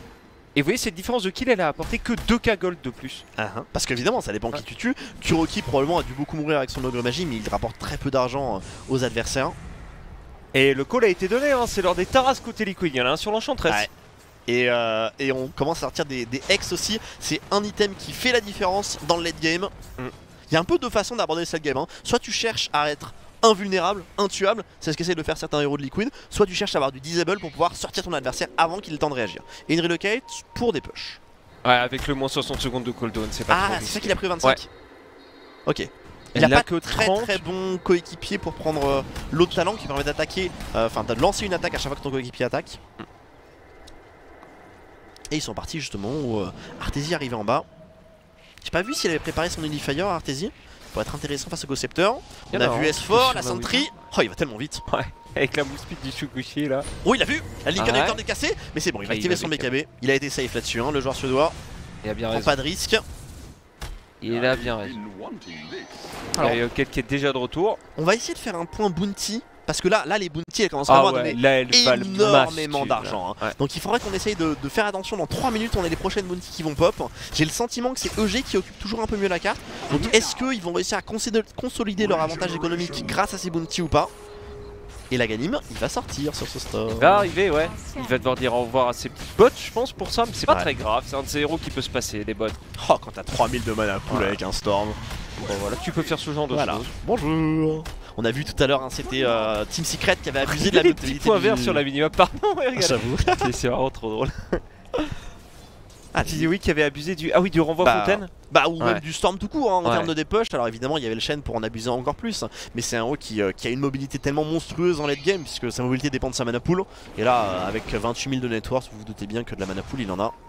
Et vous voyez, cette différence de kill, elle a apporté que deux K gold de plus. Uh -huh. Parce qu'évidemment, ça dépend ouais. qui tu tues. Kuroki probablement a dû beaucoup mourir avec son ogre magie, mais il rapporte très peu d'argent aux adversaires. Et le call a été donné, hein. C'est lors des Taras côté Liquid, il y en a un sur l'Enchantress. Ouais. Et, euh, et on commence à sortir des, des Hex aussi. C'est un item qui fait la différence dans le late game. Il mm. y a un peu deux façons d'aborder ce late game. Hein. Soit tu cherches à être invulnérable, intuable, c'est ce qu'essayent de faire certains héros de Liquid. Soit tu cherches à avoir du disable pour pouvoir sortir ton adversaire avant qu'il ait le temps de réagir. Et une relocate pour des push. Ouais, avec le moins soixante secondes de cooldown, c'est pas Ah, c'est ça qu'il a pris vingt-cinq ouais. Ok. Il Elle a pas que très trente. très bon coéquipier pour prendre euh, l'autre talent qui permet d'attaquer, enfin euh, de lancer une attaque à chaque fois que ton coéquipier attaque. Mm. Et ils sont partis justement où euh, Arteezy arrivait en bas. J'ai pas vu s'il avait préparé son Unifier Arteezy. Pour être intéressant face au Go Scepter. On a vu S four, la Sentry. Oh, il va tellement vite. Ouais, avec la mousse speed du Shugushi là. Oh, il a vu. La ligne ah connecteur est cassée. Mais c'est bon, il va activer son B K B. Il a été safe là-dessus, hein, le joueur suédois. Il a bien raison. Pas de risque. Il a bien raison. Alors, il y a Yoket qui est déjà de retour. On va essayer de faire un point bounty. Parce que là, là les bounties elles commencent ah vraiment ouais, à donner là, elles énormément d'argent. Hein. Ouais. Donc il faudrait qu'on essaye de, de faire attention. Dans trois minutes, on a les prochaines bounties qui vont pop. J'ai le sentiment que c'est E G qui occupe toujours un peu mieux la carte. Donc est-ce qu'ils vont réussir à consolider leur avantage économique grâce à ces bounties ou pas? Et la Ganim, il va sortir sur ce store. Il va arriver, ouais. Il va devoir dire au revoir à ses petites bots, je pense, pour ça. Mais c'est pas ouais. très grave. C'est un de ces héros qui peut se passer, les bots. Oh, quand t'as trois mille de mana pool ouais. avec un storm. Bon, voilà, tu peux faire ce genre de voilà. choses. Bonjour. On a vu tout à l'heure, hein, c'était euh, Team Secret qui avait abusé de la notabilité. Petit point vert sur la minimap, pardon. Ouais, j'avoue. C'est vraiment trop drôle. Ah, tu dis oui, qui avait abusé du. Ah oui, du renvoi bah, fontaine. Bah, ou ouais. même du storm tout court hein, en ouais. termes de dépush. Alors évidemment, il y avait le chêne pour en abuser encore plus. Mais c'est un héros qui, euh, qui a une mobilité tellement monstrueuse en late game, puisque sa mobilité dépend de sa mana pool. Et là, euh, avec vingt-huit mille de network, vous vous doutez bien que de la mana pool, il en a.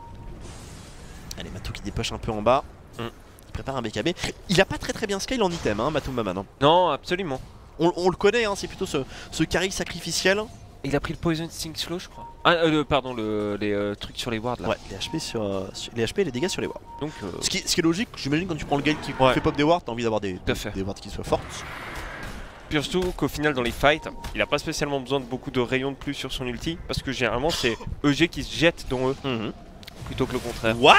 Allez, Matou qui dépush un peu en bas. Mm. Il prépare un B K B. Il a pas très très bien scale en item, hein, Matou Maman. Hein. Non, absolument. On, on le connaît, hein, c'est plutôt ce, ce carry sacrificiel. Il a pris le Poison Sting Slow, je crois. Ah, euh, pardon, le, les euh, trucs sur les wards là. Ouais, les H P, sur, euh, sur, les H P et les dégâts sur les wards. Donc, euh... ce, qui, ce qui est logique, j'imagine, quand tu prends le guide qui ouais. fait pop des wards, t'as envie d'avoir des, des, des wards qui soient fortes. Puis surtout qu'au final, dans les fights, il a pas spécialement besoin de beaucoup de rayons de plus sur son ulti. Parce que généralement, c'est E G qui se jette dans eux. Mm-hmm. Plutôt que le contraire. What?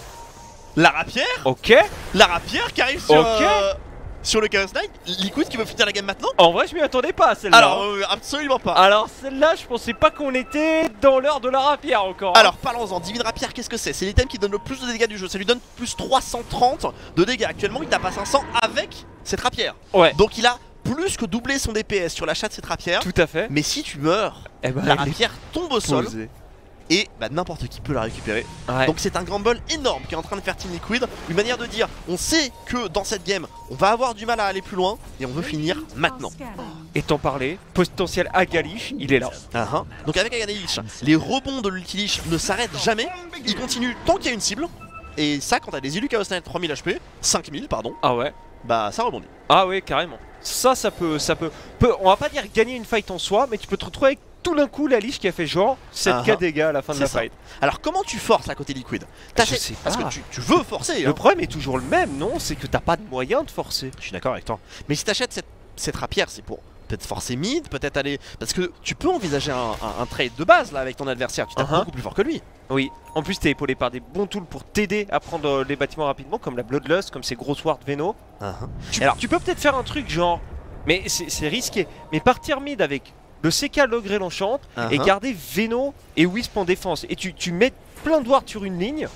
La rapière? Ok. La rapière qui arrive sur, okay. euh, sur le Chaos Knight. Liquid qui veut finir la game maintenant? En vrai, je m'y attendais pas à celle-là. Alors, euh, absolument pas. Alors, celle-là, je pensais pas qu'on était dans l'heure de la rapière encore. Hein. Alors, parlons-en. Divine rapière, qu'est-ce que c'est? C'est l'item qui donne le plus de dégâts du jeu. Ça lui donne plus trois cent trente de dégâts. Actuellement, il tape à cinq cents avec cette rapière. Ouais. Donc, il a plus que doublé son D P S sur l'achat de cette rapière. Tout à fait. Mais si tu meurs, eh ben, la rapière tombe au sol. Posé. Et bah, n'importe qui peut la récupérer. Ouais. Donc c'est un gamble énorme qui est en train de faire Team Liquid. Une manière de dire, on sait que dans cette game, on va avoir du mal à aller plus loin et on veut finir maintenant. Et t'en parler, potentiel Agalish, il est là. Uh -huh. Donc avec Agalish, les rebonds de l'ultilish ne s'arrêtent jamais. Il continue tant qu'il y a une cible. Et ça, quand t'as des élus Chaos Knight trois mille H P, cinq mille pardon. Ah ouais. Bah ça rebondit. Ah ouais, carrément. Ça, ça peut, ça peut, peut, on va pas dire gagner une fight en soi, mais tu peux te retrouver avec tout d'un coup la liche qui a fait genre sept K uh -huh. dégâts à la fin de la ça. fight. Alors comment tu forces à côté Liquid? Je sais pas. Parce que tu, tu veux forcer. Le hein. problème est toujours le même, non? C'est que t'as pas de moyen de forcer. Je suis d'accord avec toi. Mais si t'achètes cette, cette rapière, c'est pour peut-être forcer mid, peut-être aller... Parce que tu peux envisager un, un, un trade de base là avec ton adversaire, tu tapes uh -huh. beaucoup plus fort que lui. Oui, en plus t'es épaulé par des bons tools pour t'aider à prendre les bâtiments rapidement, comme la Bloodlust, comme ces grosses wards Veno. Uh -huh. tu, Alors tu peux peut-être faire un truc genre... Mais c'est risqué. Mais partir mid avec le C K, l'ogre et l'enchant uh -huh. et garder Veno et Wisp en défense. Et tu, tu mets plein de wards sur une ligne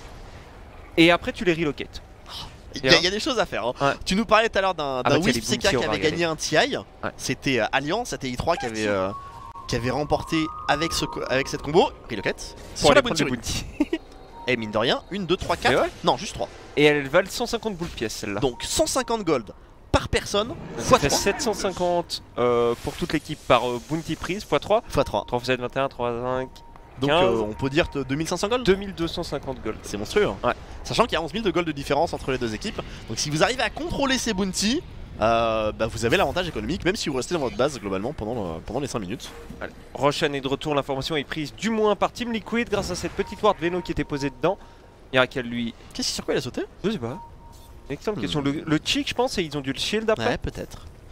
et après tu les relocates. Il y, y a des choses à faire. Hein. Ouais. Tu nous parlais tout à l'heure d'un ah bah Wisp C K qui avait gagné un T I. Ouais. C'était euh, Alliance, c'était I trois qui avait, euh, qui avait remporté avec, ce, avec cette combo. Relocate. Sur la bounty. Et mine de rien, une, deux, trois, quatre. Ouais. Non, juste trois. Et elles valent cent cinquante boules pièce celle-là. Donc cent cinquante gold par personne, fois trois. sept cent cinquante euh, pour toute l'équipe par euh, bounty prise, fois trois. fois trois. trois fois sept, vingt et un, trois fois cinq. Donc euh, on peut dire deux mille cinq cents gold. deux mille deux cent cinquante gold. C'est monstrueux. Hein. Ouais. Sachant qu'il y a onze mille de gold de différence entre les deux équipes. Donc si vous arrivez à contrôler ces bounties, euh, bah vous avez l'avantage économique, même si vous restez dans votre base globalement pendant, le, pendant les cinq minutes. Allez. Roshan est de retour, l'information est prise du moins par Team Liquid grâce à cette petite ward Veno qui était posée dedans. Miracle lui. Qu'est-ce sur quoi il a sauté? Je sais pas. Excellente hmm. question. Le, le cheek, je pense, et ils ont dû le shield après. Ouais, peut-être.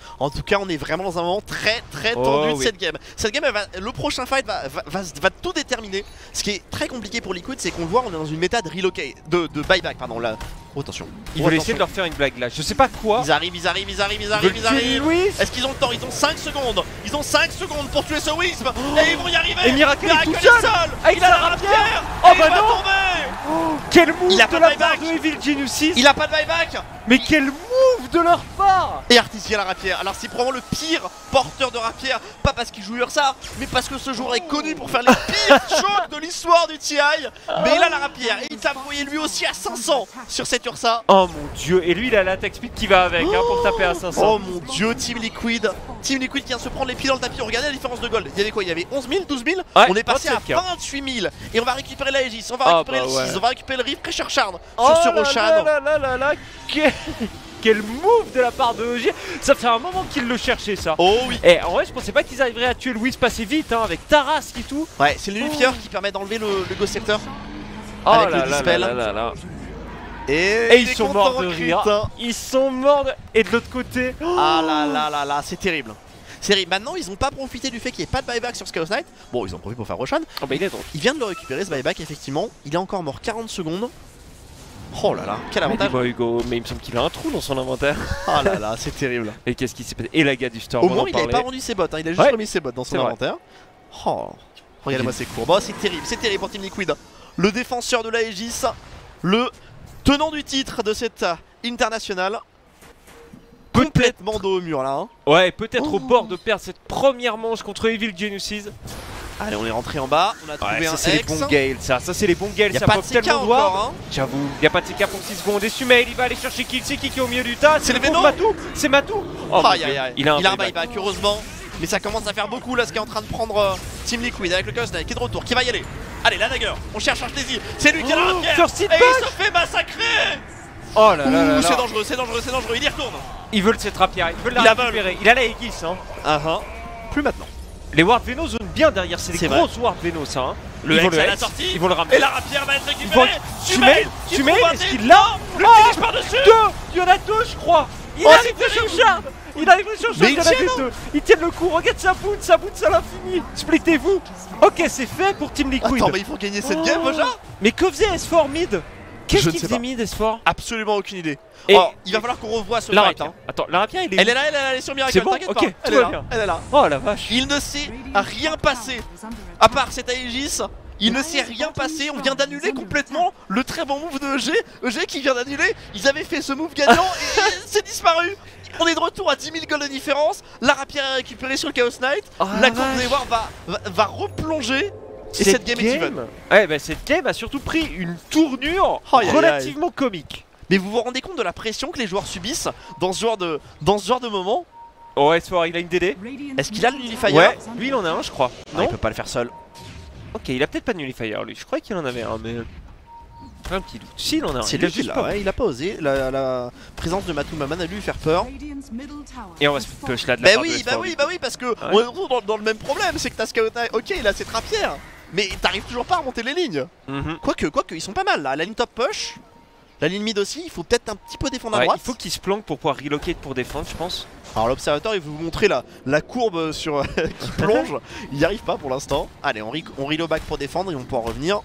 En tout cas, on est vraiment dans un moment très très Oh, tendu de oui. cette game. Cette game, elle va, le prochain fight va, va, va, va tout déterminer. Ce qui est très compliqué pour Liquid, c'est qu'on le voit, on est dans une méta de relocate, de, de buyback, pardon. Là. Oh, attention. Ils Oh, veulent attention. essayer de leur faire une blague là. Je sais pas quoi. Ils arrivent, ils arrivent, ils arrivent, ils Ils arrivent, veulent ils tuer arrivent. Louis. Est-ce qu'ils ont le temps? Ils ont cinq secondes. Ils ont cinq secondes pour tuer ce Wisp. Et ils vont y arriver. Et Miracle est tout est seul. seul. Avec Il a sa la rapière. rapière. Oh, Et bah il va non. tomber. Quel move Il a de pas la de part buyback. de Evil Geniusis. Il a pas de buyback. Mais quel move de leur part. Et Artis a la rapière. Alors c'est probablement le pire porteur de rapière. Pas parce qu'il joue Ursa, mais parce que ce joueur est connu pour faire les pires chocs de l'histoire du T I. Mais il a la rapière et il t'a envoyé lui aussi à cinq cents sur cette Ursa. Oh mon dieu. Et lui il a l'attaque speed qui va avec hein, pour taper à cinq cents. Oh mon dieu, Team Liquid. Team Liquid qui vient de se prendre les pieds dans le tapis. Regardez la différence de gold. Il y avait quoi? Il y avait onze mille, douze mille. Ouais, On est passé à vingt-sept K. vingt-huit mille. Et on va récupérer la Aegis. On va Ah, récupérer bah le ouais. six. On va récupérer le Rift Pressure Shard Oh sur ce là Roshan. là là là là là. Quel... Quel move de la part de E G. Ça fait un moment qu'ils le cherchaient ça. Oh oui. Et en vrai je pensais pas qu'ils arriveraient à tuer le Wisp assez vite hein, avec Tarrasque et tout. Ouais, c'est le Nullifier qui permet d'enlever le, le Ghost Scepter. Oh Avec là le là dispel. là là là. Et, Et il ils est sont content, morts de Crit, rire. hein. Ils sont morts de... Et de l'autre côté. Ah là là là là, c'est terrible. C'est terrible. Maintenant, ils ont pas profité du fait qu'il n'y ait pas de buyback sur ce Chaos Knight. Bon, ils ont profité pour faire Roshan. Oh bah il est drôle. Il vient de le récupérer ce buyback, effectivement. Il est encore mort quarante secondes. Oh là là, quel Mais avantage. dis-moi Hugo, mais il me semble qu'il a un trou dans son inventaire. Oh là là, c'est terrible. Et qu'est-ce qui s'est passé? Et la gars du Storm, Au on moins, en il avait parlait. pas rendu ses bottes, hein. Il a juste Ouais. remis ses bottes dans son C'est vrai. inventaire. Oh, regardez-moi ces courbes. Oh, c'est terrible, c'est terrible pour Team Liquid. Le défenseur de la Aegis, le tenant du titre de cette euh, internationale. Complètement dos au mur là. Hein. Ouais, peut-être Oh. au bord de perdre cette première manche contre Evil Geniuses. Allez, on est rentré en bas. On a trouvé Ouais, un ça c'est les X. bons Gales, ça, ça c'est les bons Gales, Y a ça pas de pop C K tellement encore. voir. Hein. J'avoue, y a pas de C K pour six secondes. Et Sumail, il va aller chercher Kill, c'est qui qui est au milieu du tas? C'est le bon Venom. Matou, c'est Matou. Oh, Aïe mon aïe Dieu. aïe. Il a un, buyback. buyback. heureusement. Mais ça commence à faire beaucoup là ce qui est en train de prendre euh, Team Liquid avec le Chaos Knight qui est de retour, qui va y aller. Allez, la dagger, on cherche un plaisir. C'est lui qui a la Oh, rapière. first hit Et il back. se fait massacrer. Oh là là là Ouh, là. c'est dangereux, c'est dangereux, c'est dangereux. Il y retourne. Ils veulent cette rapière, ils veulent la Il la veulent. récupérer. Il a la Aegis hein. Ah ah. Plus maintenant. Les Ward Venom zonent bien derrière, c'est des C'est grosses Ward Venom ça hein. Le ils vont Hex le à la Hex, sortie. ils vont le ramener. Et la rapière va être Ils vont... récupérée. Sumail, qui Sumail, trouve un est-ce dé- qu'il l'a? Le Oh, finish par-dessus. Deux. Il y en a deux je crois. Il Oh, arrive c'est sur Shard. Il arrive sur Shard, Mais il y en ils a tiennent, deux. Ils tiennent le coup, regarde sa boot, sa boot à l'infini. Splittez-vous. Ok, c'est fait pour Team Liquid. Attends, mais il faut gagner cette Oh. game déjà. Mais que faisait S quatre mid? Qu'est-ce Je ne qu'il sais faisait pas. mid S quatre? Absolument aucune idée. Et- Oh, il va falloir qu'on revoie ce La fight. rapière. Hein. Attends, la rapière il est où? Elle est là, elle est là, elle est sur Miracle. C'est bon, T'inquiète ok, pas. tout Elle va est là, bien. elle est là. Oh la vache. Il ne s'est rien passé. À part cette Aegis, il ne s'est rien passé. On vient d'annuler complètement le très bon move de E G. E G qui vient d'annuler. Ils avaient fait ce move gagnant et c'est disparu. On est de retour à dix mille gold de différence. La rapière est récupérée sur le Chaos Knight. Oh la la courbe des vache. Wars va, va, va replonger. Et cette game est even. Ouais, bah cette game a surtout pris une tournure Aïe, aïe, aïe. relativement comique. Mais vous vous rendez compte de la pression que les joueurs subissent dans ce genre de, dans ce genre de moment? Oh, S quatre il a une D D. Est-ce qu'il a le Nullifier? Ouais, lui il en a un, je crois. Non, Non. il peut pas le faire seul. Ok, il a peut-être pas de nullifier lui. Je croyais qu'il en avait un, mais. Un petit doute. Si, il en a un. C'est il a lui qui juste l'a, pas. ouais, il a pas osé. La, la présence de Matou Maman a dû lui faire peur. Et on va se push là de la Bah part de oui, S bah quatre. oui, bah oui, parce que on est toujours dans, dans le même problème, c'est que t'as Scout Knight, ok, il a cette rapière, mais t'arrives toujours pas à monter les lignes. Mhm. Quoique, quoique, ils sont pas mal là. La ligne top push, la ligne mid aussi, il faut peut-être un petit peu défendre à Ouais, droite. il faut qu'il se planque pour pouvoir relocate pour défendre, je pense. Alors l'observateur, il veut vous montrer la, la courbe sur qui plonge. Il n'y arrive pas pour l'instant. Allez, on, re on reload back pour défendre et on pourra revenir.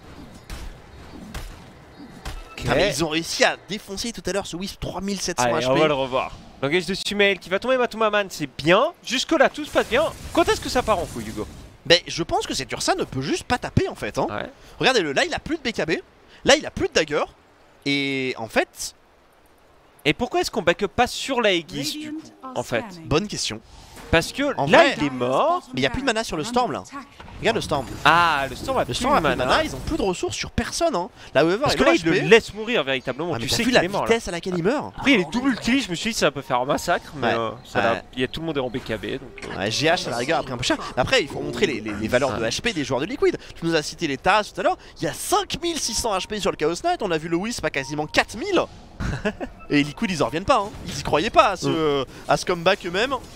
Ah, mais ils ont réussi à défoncer tout à l'heure ce Wisp trois mille sept cents Allez, H P. on va le revoir. L'engage de Sumail qui va tomber Matumaman, c'est bien. Jusque là, tout se passe bien. Quand est-ce que ça part en couille, Hugo? Mais je pense que cet Ursa ne peut juste pas taper en fait. Hein. Ouais. Regardez-le, là il a plus de B K B, là il a plus de dagger. Et en fait, Et pourquoi est-ce qu'on backup pas sur la Aegis du coup, en fait? bonne question. Parce que En là, vrai- il est mort. Mais il y a plus de mana sur le Storm là. Regarde le Storm. Ah, le Storm a Le plus Storm de a plus de mana. mana, ils ont plus de ressources sur personne. Hein. La Weaver Parce est que low là, il H P. le laisse mourir véritablement. Ah, mais tu t'as sais vu qu'il la est mort là. vitesse à laquelle il meurt. Après, il est double utile, je me suis dit ça peut faire un massacre, mais Ouais. euh, ça Ouais. va- il y a tout le monde est en B K B. Donc, euh, Ouais, G H à la rigueur a pris un peu cher. Mais après, il faut montrer les, les- les valeurs de H P des joueurs de Liquid. Tu nous as cité les Taras tout à l'heure. Il y a cinq mille six cents H P sur le Chaos Knight. On a vu le Wisp à quasiment quatre mille. Et Liquid, ils en reviennent pas. Hein. Ils y croyaient pas à ce, à ce comeback eux-mêmes. Je sais pas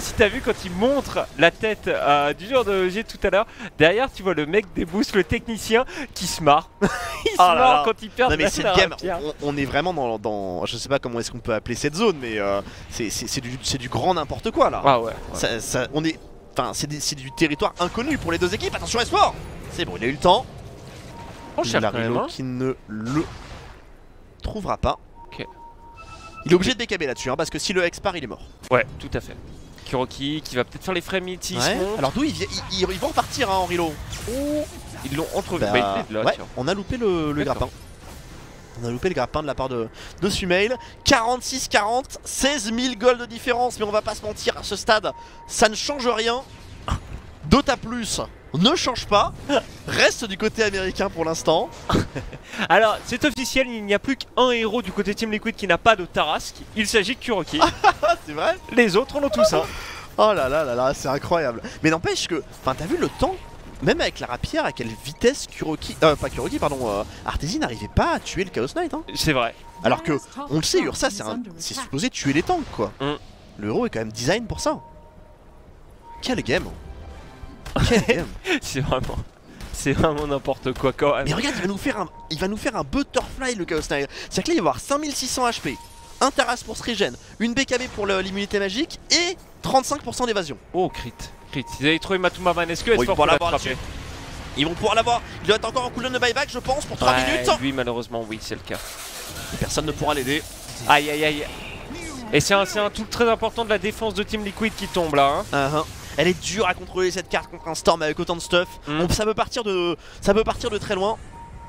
si t'as vu quand il montre la tête euh, du joueur de E G tout à l'heure, derrière tu vois le mec des boosts, le technicien qui se marre. il se Oh là marre là. quand il perd Non mais la cette game, rapière. on, on est vraiment dans, dans, je sais pas comment est-ce qu'on peut appeler cette zone, mais euh, c'est c'est du, du grand n'importe quoi là. Ah ouais. ouais. Ça, ça, on est, enfin c'est du territoire inconnu pour les deux équipes. Attention Esport. C'est bon, il a eu le temps. Oh, cher Il a quand même, Rilo hein. qui ne le trouvera pas. Ok. Il est obligé de B K B là-dessus, hein, parce que si le Hex part, il est mort. Ouais, tout à fait. Kuroki qui va peut-être faire les frames hits. Ouais. Alors d'où ils, ils, ils, ils vont repartir hein, en Rilo. Ils l'ont entrevu. Bah, Bah, il est là, ouais, tiens. on a loupé le, le grappin. On a loupé le grappin de la part de, de Sumail. quarante-six quarante, seize mille gold de différence, mais on va pas se mentir, à ce stade, ça ne change rien. Dota Plus ne change pas, reste du côté américain pour l'instant. Alors, c'est officiel, il n'y a plus qu'un héros du côté Team Liquid qui n'a pas de Tarrasque. Il s'agit de Kuroki. C'est vrai? Les autres en ont tous un. Oh là là là là, c'est incroyable. Mais n'empêche que, enfin, t'as vu le temps? Même avec la rapière, à quelle vitesse Kuroki, euh, pas Kuroki, pardon, euh, Arteezy n'arrivait pas à tuer le Chaos Knight. Hein. C'est vrai. Alors que, on le sait, Ursa, c'est un... supposé tuer les tanks, quoi. Mm. Le héros est quand même design pour ça. Quel game. Quel game. C'est vraiment. C'est vraiment n'importe quoi quand même. Mais regarde, il va nous faire un, il va nous faire un butterfly, le Chaos Knight. C'est-à-dire que là, il va avoir cinq mille six cents H P, un Taras pour se régène, une B K B pour l'immunité magique et trente-cinq pour cent d'évasion. Oh, crit. Crit. Ils avaient trouvé Matuma Manesque. Oh, ils vont l'avoir là-dessus. Ils vont pouvoir l'avoir. Il doit être encore en cooldown de buyback, je pense, pour trois ouais, minutes. Lui, malheureusement, oui, c'est le cas. Et personne ne pourra l'aider. Aïe, aïe, aïe. Et c'est un, un tout très important de la défense de Team Liquid qui tombe là. Hein. Uh -huh. Elle est dure à contrôler cette carte contre un Storm avec autant de stuff. Mm. On, ça peut partir de, ça peut partir de très loin.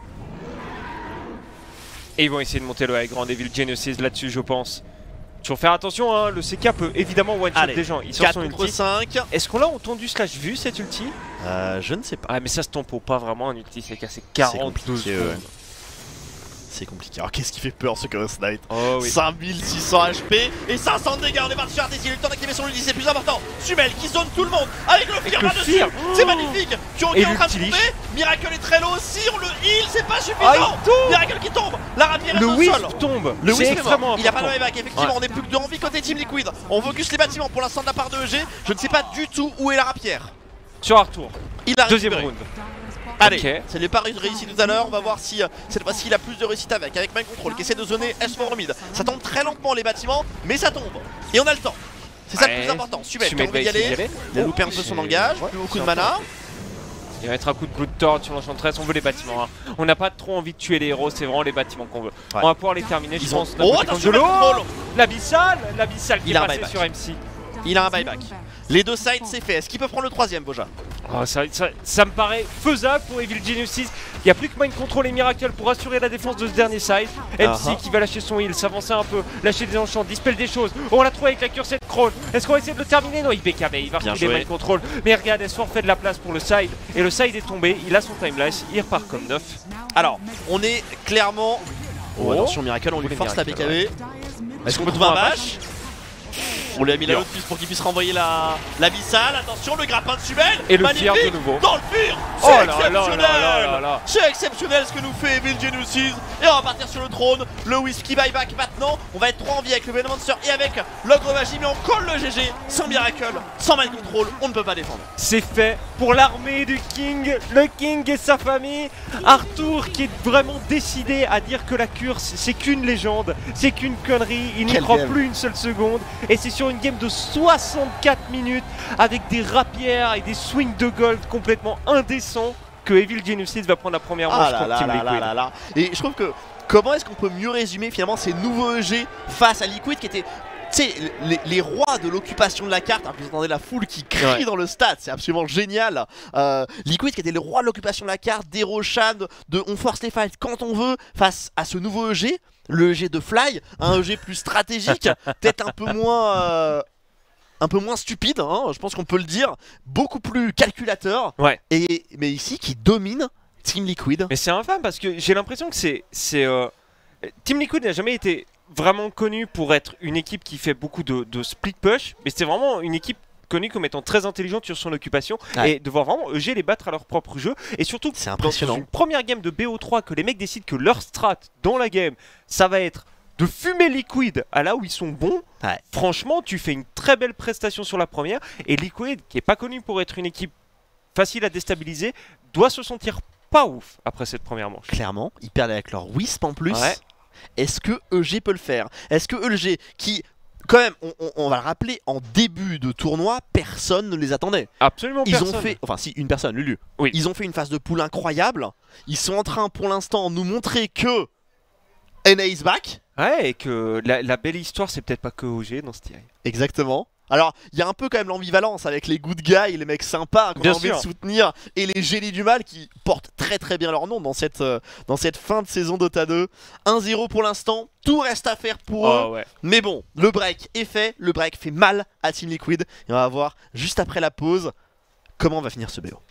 Et ils vont essayer de monter le high ground Evil Genesis là-dessus, je pense. Faut faire attention, hein, le C K peut évidemment one-shot des gens. Il sort son ulti. cinq. Est-ce qu'on l'a entendu slash vu cette ulti? Euh, je ne sais pas. Ah, mais ça se tempo pas vraiment un ulti C K, c'est quarante-deux secondes. Ouais. C'est compliqué. Alors qu'est-ce qui fait peur ce Chaos Knight? Oh oui. cinq mille six cents H P et cinq cents de dégâts. On est parti sur Arteezy. Il a eu le temps d'activer son ulti, c'est plus important. Sumel qui zone tout le monde avec le fear par-dessus. C'est magnifique. Kuroki est en train de tomber. Miracle est très low aussi. On le heal, c'est pas suffisant. Ah, Miracle qui tombe. La rapière est le au wisp sol. tombe. Le c'est wisp extrêmement important. Il n'y a pas de buyback. Effectivement, ouais. On n'est plus que deux en vie côté Team Liquid. On focus les bâtiments pour l'instant de la part de E G. Je ne sais pas du tout où est la rapière. Sur Arthur. Il a Deuxième récupéré. round. Allez, okay. ça n'est pas réussi tout à l'heure, on va voir si euh, cette fois-ci il a plus de réussite avec, avec Mind Control qui essaie de zoner S quatre mid. Ça tombe très lentement les bâtiments, mais ça tombe. Et on a le temps. C'est ça ouais. le plus important. Sumel qui a Sumel envie d'y aller. aller. Il a loupé un peu son engage, ouais, plus beaucoup de mana. Il va mettre un coup de Blood Torch sur l'enchantress, on veut les bâtiments. Hein. On n'a pas trop envie de tuer les héros, c'est vraiment les bâtiments qu'on veut. Ouais. On va pouvoir les terminer, Ils je ont... pense. Oh attention, de l'abyssal, l'abyssal qui il est a passé sur M C. Il a un buyback. Les deux sides c'est fait. Est-ce qu'il peut prendre le troisième, Boja? Oh, ça, ça, ça me paraît faisable pour Evil Genesis. Il n'y a plus que Mind Control et Miracle pour assurer la défense de ce dernier side. M C uh-huh. qui va lâcher son heal, s'avancer un peu, lâcher des enchants, dispel des choses. Oh, on l'a trouvé avec la cursée de Krone. Est-ce qu'on va essayer de le terminer? Non, il B K B, il va reculer Mind Control. Mais regarde, S quatre fait de la place pour le side. Et le side est tombé, il a son timeless, il repart comme neuf. Alors, on est clairement. Oh, oh attention, Miracle, on lui force Miracle, la B K B. Ouais. Est-ce qu'on peut trouver un bash? On lui a mis la haute pour qu'il puisse renvoyer la l'abyssale. Attention, le grappin de Sumel. Et le fear de nouveau. Dans le fear. C'est oh exceptionnel. C'est exceptionnel ce que nous fait Evil Genesis. Et on va partir sur le trône. Le Whisky buyback maintenant. On va être trois en vie avec le Venomancer et avec l'Ogre Magie. Mais on colle le G G. Sans Miracle, sans Mind Control, on ne peut pas défendre. C'est fait pour l'armée du King. Le King et sa famille. Arthur qui est vraiment décidé à dire que la curse c'est qu'une légende. C'est qu'une connerie. Il n'y croit plus une seule seconde. Et c'est sur une game de soixante-quatre minutes avec des rapières et des swings de gold complètement indécents que Evil Genesis va prendre la première manche ah contre Team Liquid. Là, là, là. Et je trouve que comment est-ce qu'on peut mieux résumer finalement ces nouveaux E G face à Liquid qui étaient tu sais, les, les rois de l'occupation de la carte. Alors que vous entendez la foule qui crie ouais. dans le stade, c'est absolument génial. euh, Liquid qui était le roi de l'occupation de la carte, des Roshan, de, de on force les fights quand on veut face à ce nouveau E G. Le E G de Fly, un E G plus stratégique, peut-être un peu moins euh, un peu moins stupide, hein, je pense qu'on peut le dire, beaucoup plus calculateur. Ouais. Et mais ici qui domine Team Liquid. Mais c'est infâme parce que j'ai l'impression que c'est c'est euh, Team Liquid n'a jamais été vraiment connu pour être une équipe qui fait beaucoup de, de split push, mais c'était vraiment une équipe connue comme étant très intelligente sur son occupation ouais. et de voir vraiment E G les battre à leur propre jeu. Et surtout, c'est impressionnant. Dans une première game de B O trois, que les mecs décident que leur strat dans la game, ça va être de fumer Liquid à là où ils sont bons, ouais. franchement, tu fais une très belle prestation sur la première. Et Liquid, qui est pas connu pour être une équipe facile à déstabiliser, doit se sentir pas ouf après cette première manche. Clairement, ils perdent avec leur Wisp en plus. Ouais. Est-ce que E G peut le faire? Est-ce que E G, qui, quand même, on, on, on va le rappeler, en début de tournoi, personne ne les attendait. Absolument Ils personne. ont fait, enfin si, une personne, Lulu. Oui. Ils ont fait une phase de poule incroyable. Ils sont en train, pour l'instant, de nous montrer que N A is back. Ouais, et que la, la belle histoire, c'est peut-être pas que O G dans ce tirage. Exactement. Alors, il y a un peu quand même l'ambivalence avec les good guys, les mecs sympas qu'on a envie de soutenir, et les génies du mal qui portent très très bien leur nom dans cette, euh, dans cette fin de saison Dota deux. un zéro pour l'instant, tout reste à faire pour Oh, eux. ouais. Mais bon, le break est fait, le break fait mal à Team Liquid. Et on va voir juste après la pause comment va finir ce B O.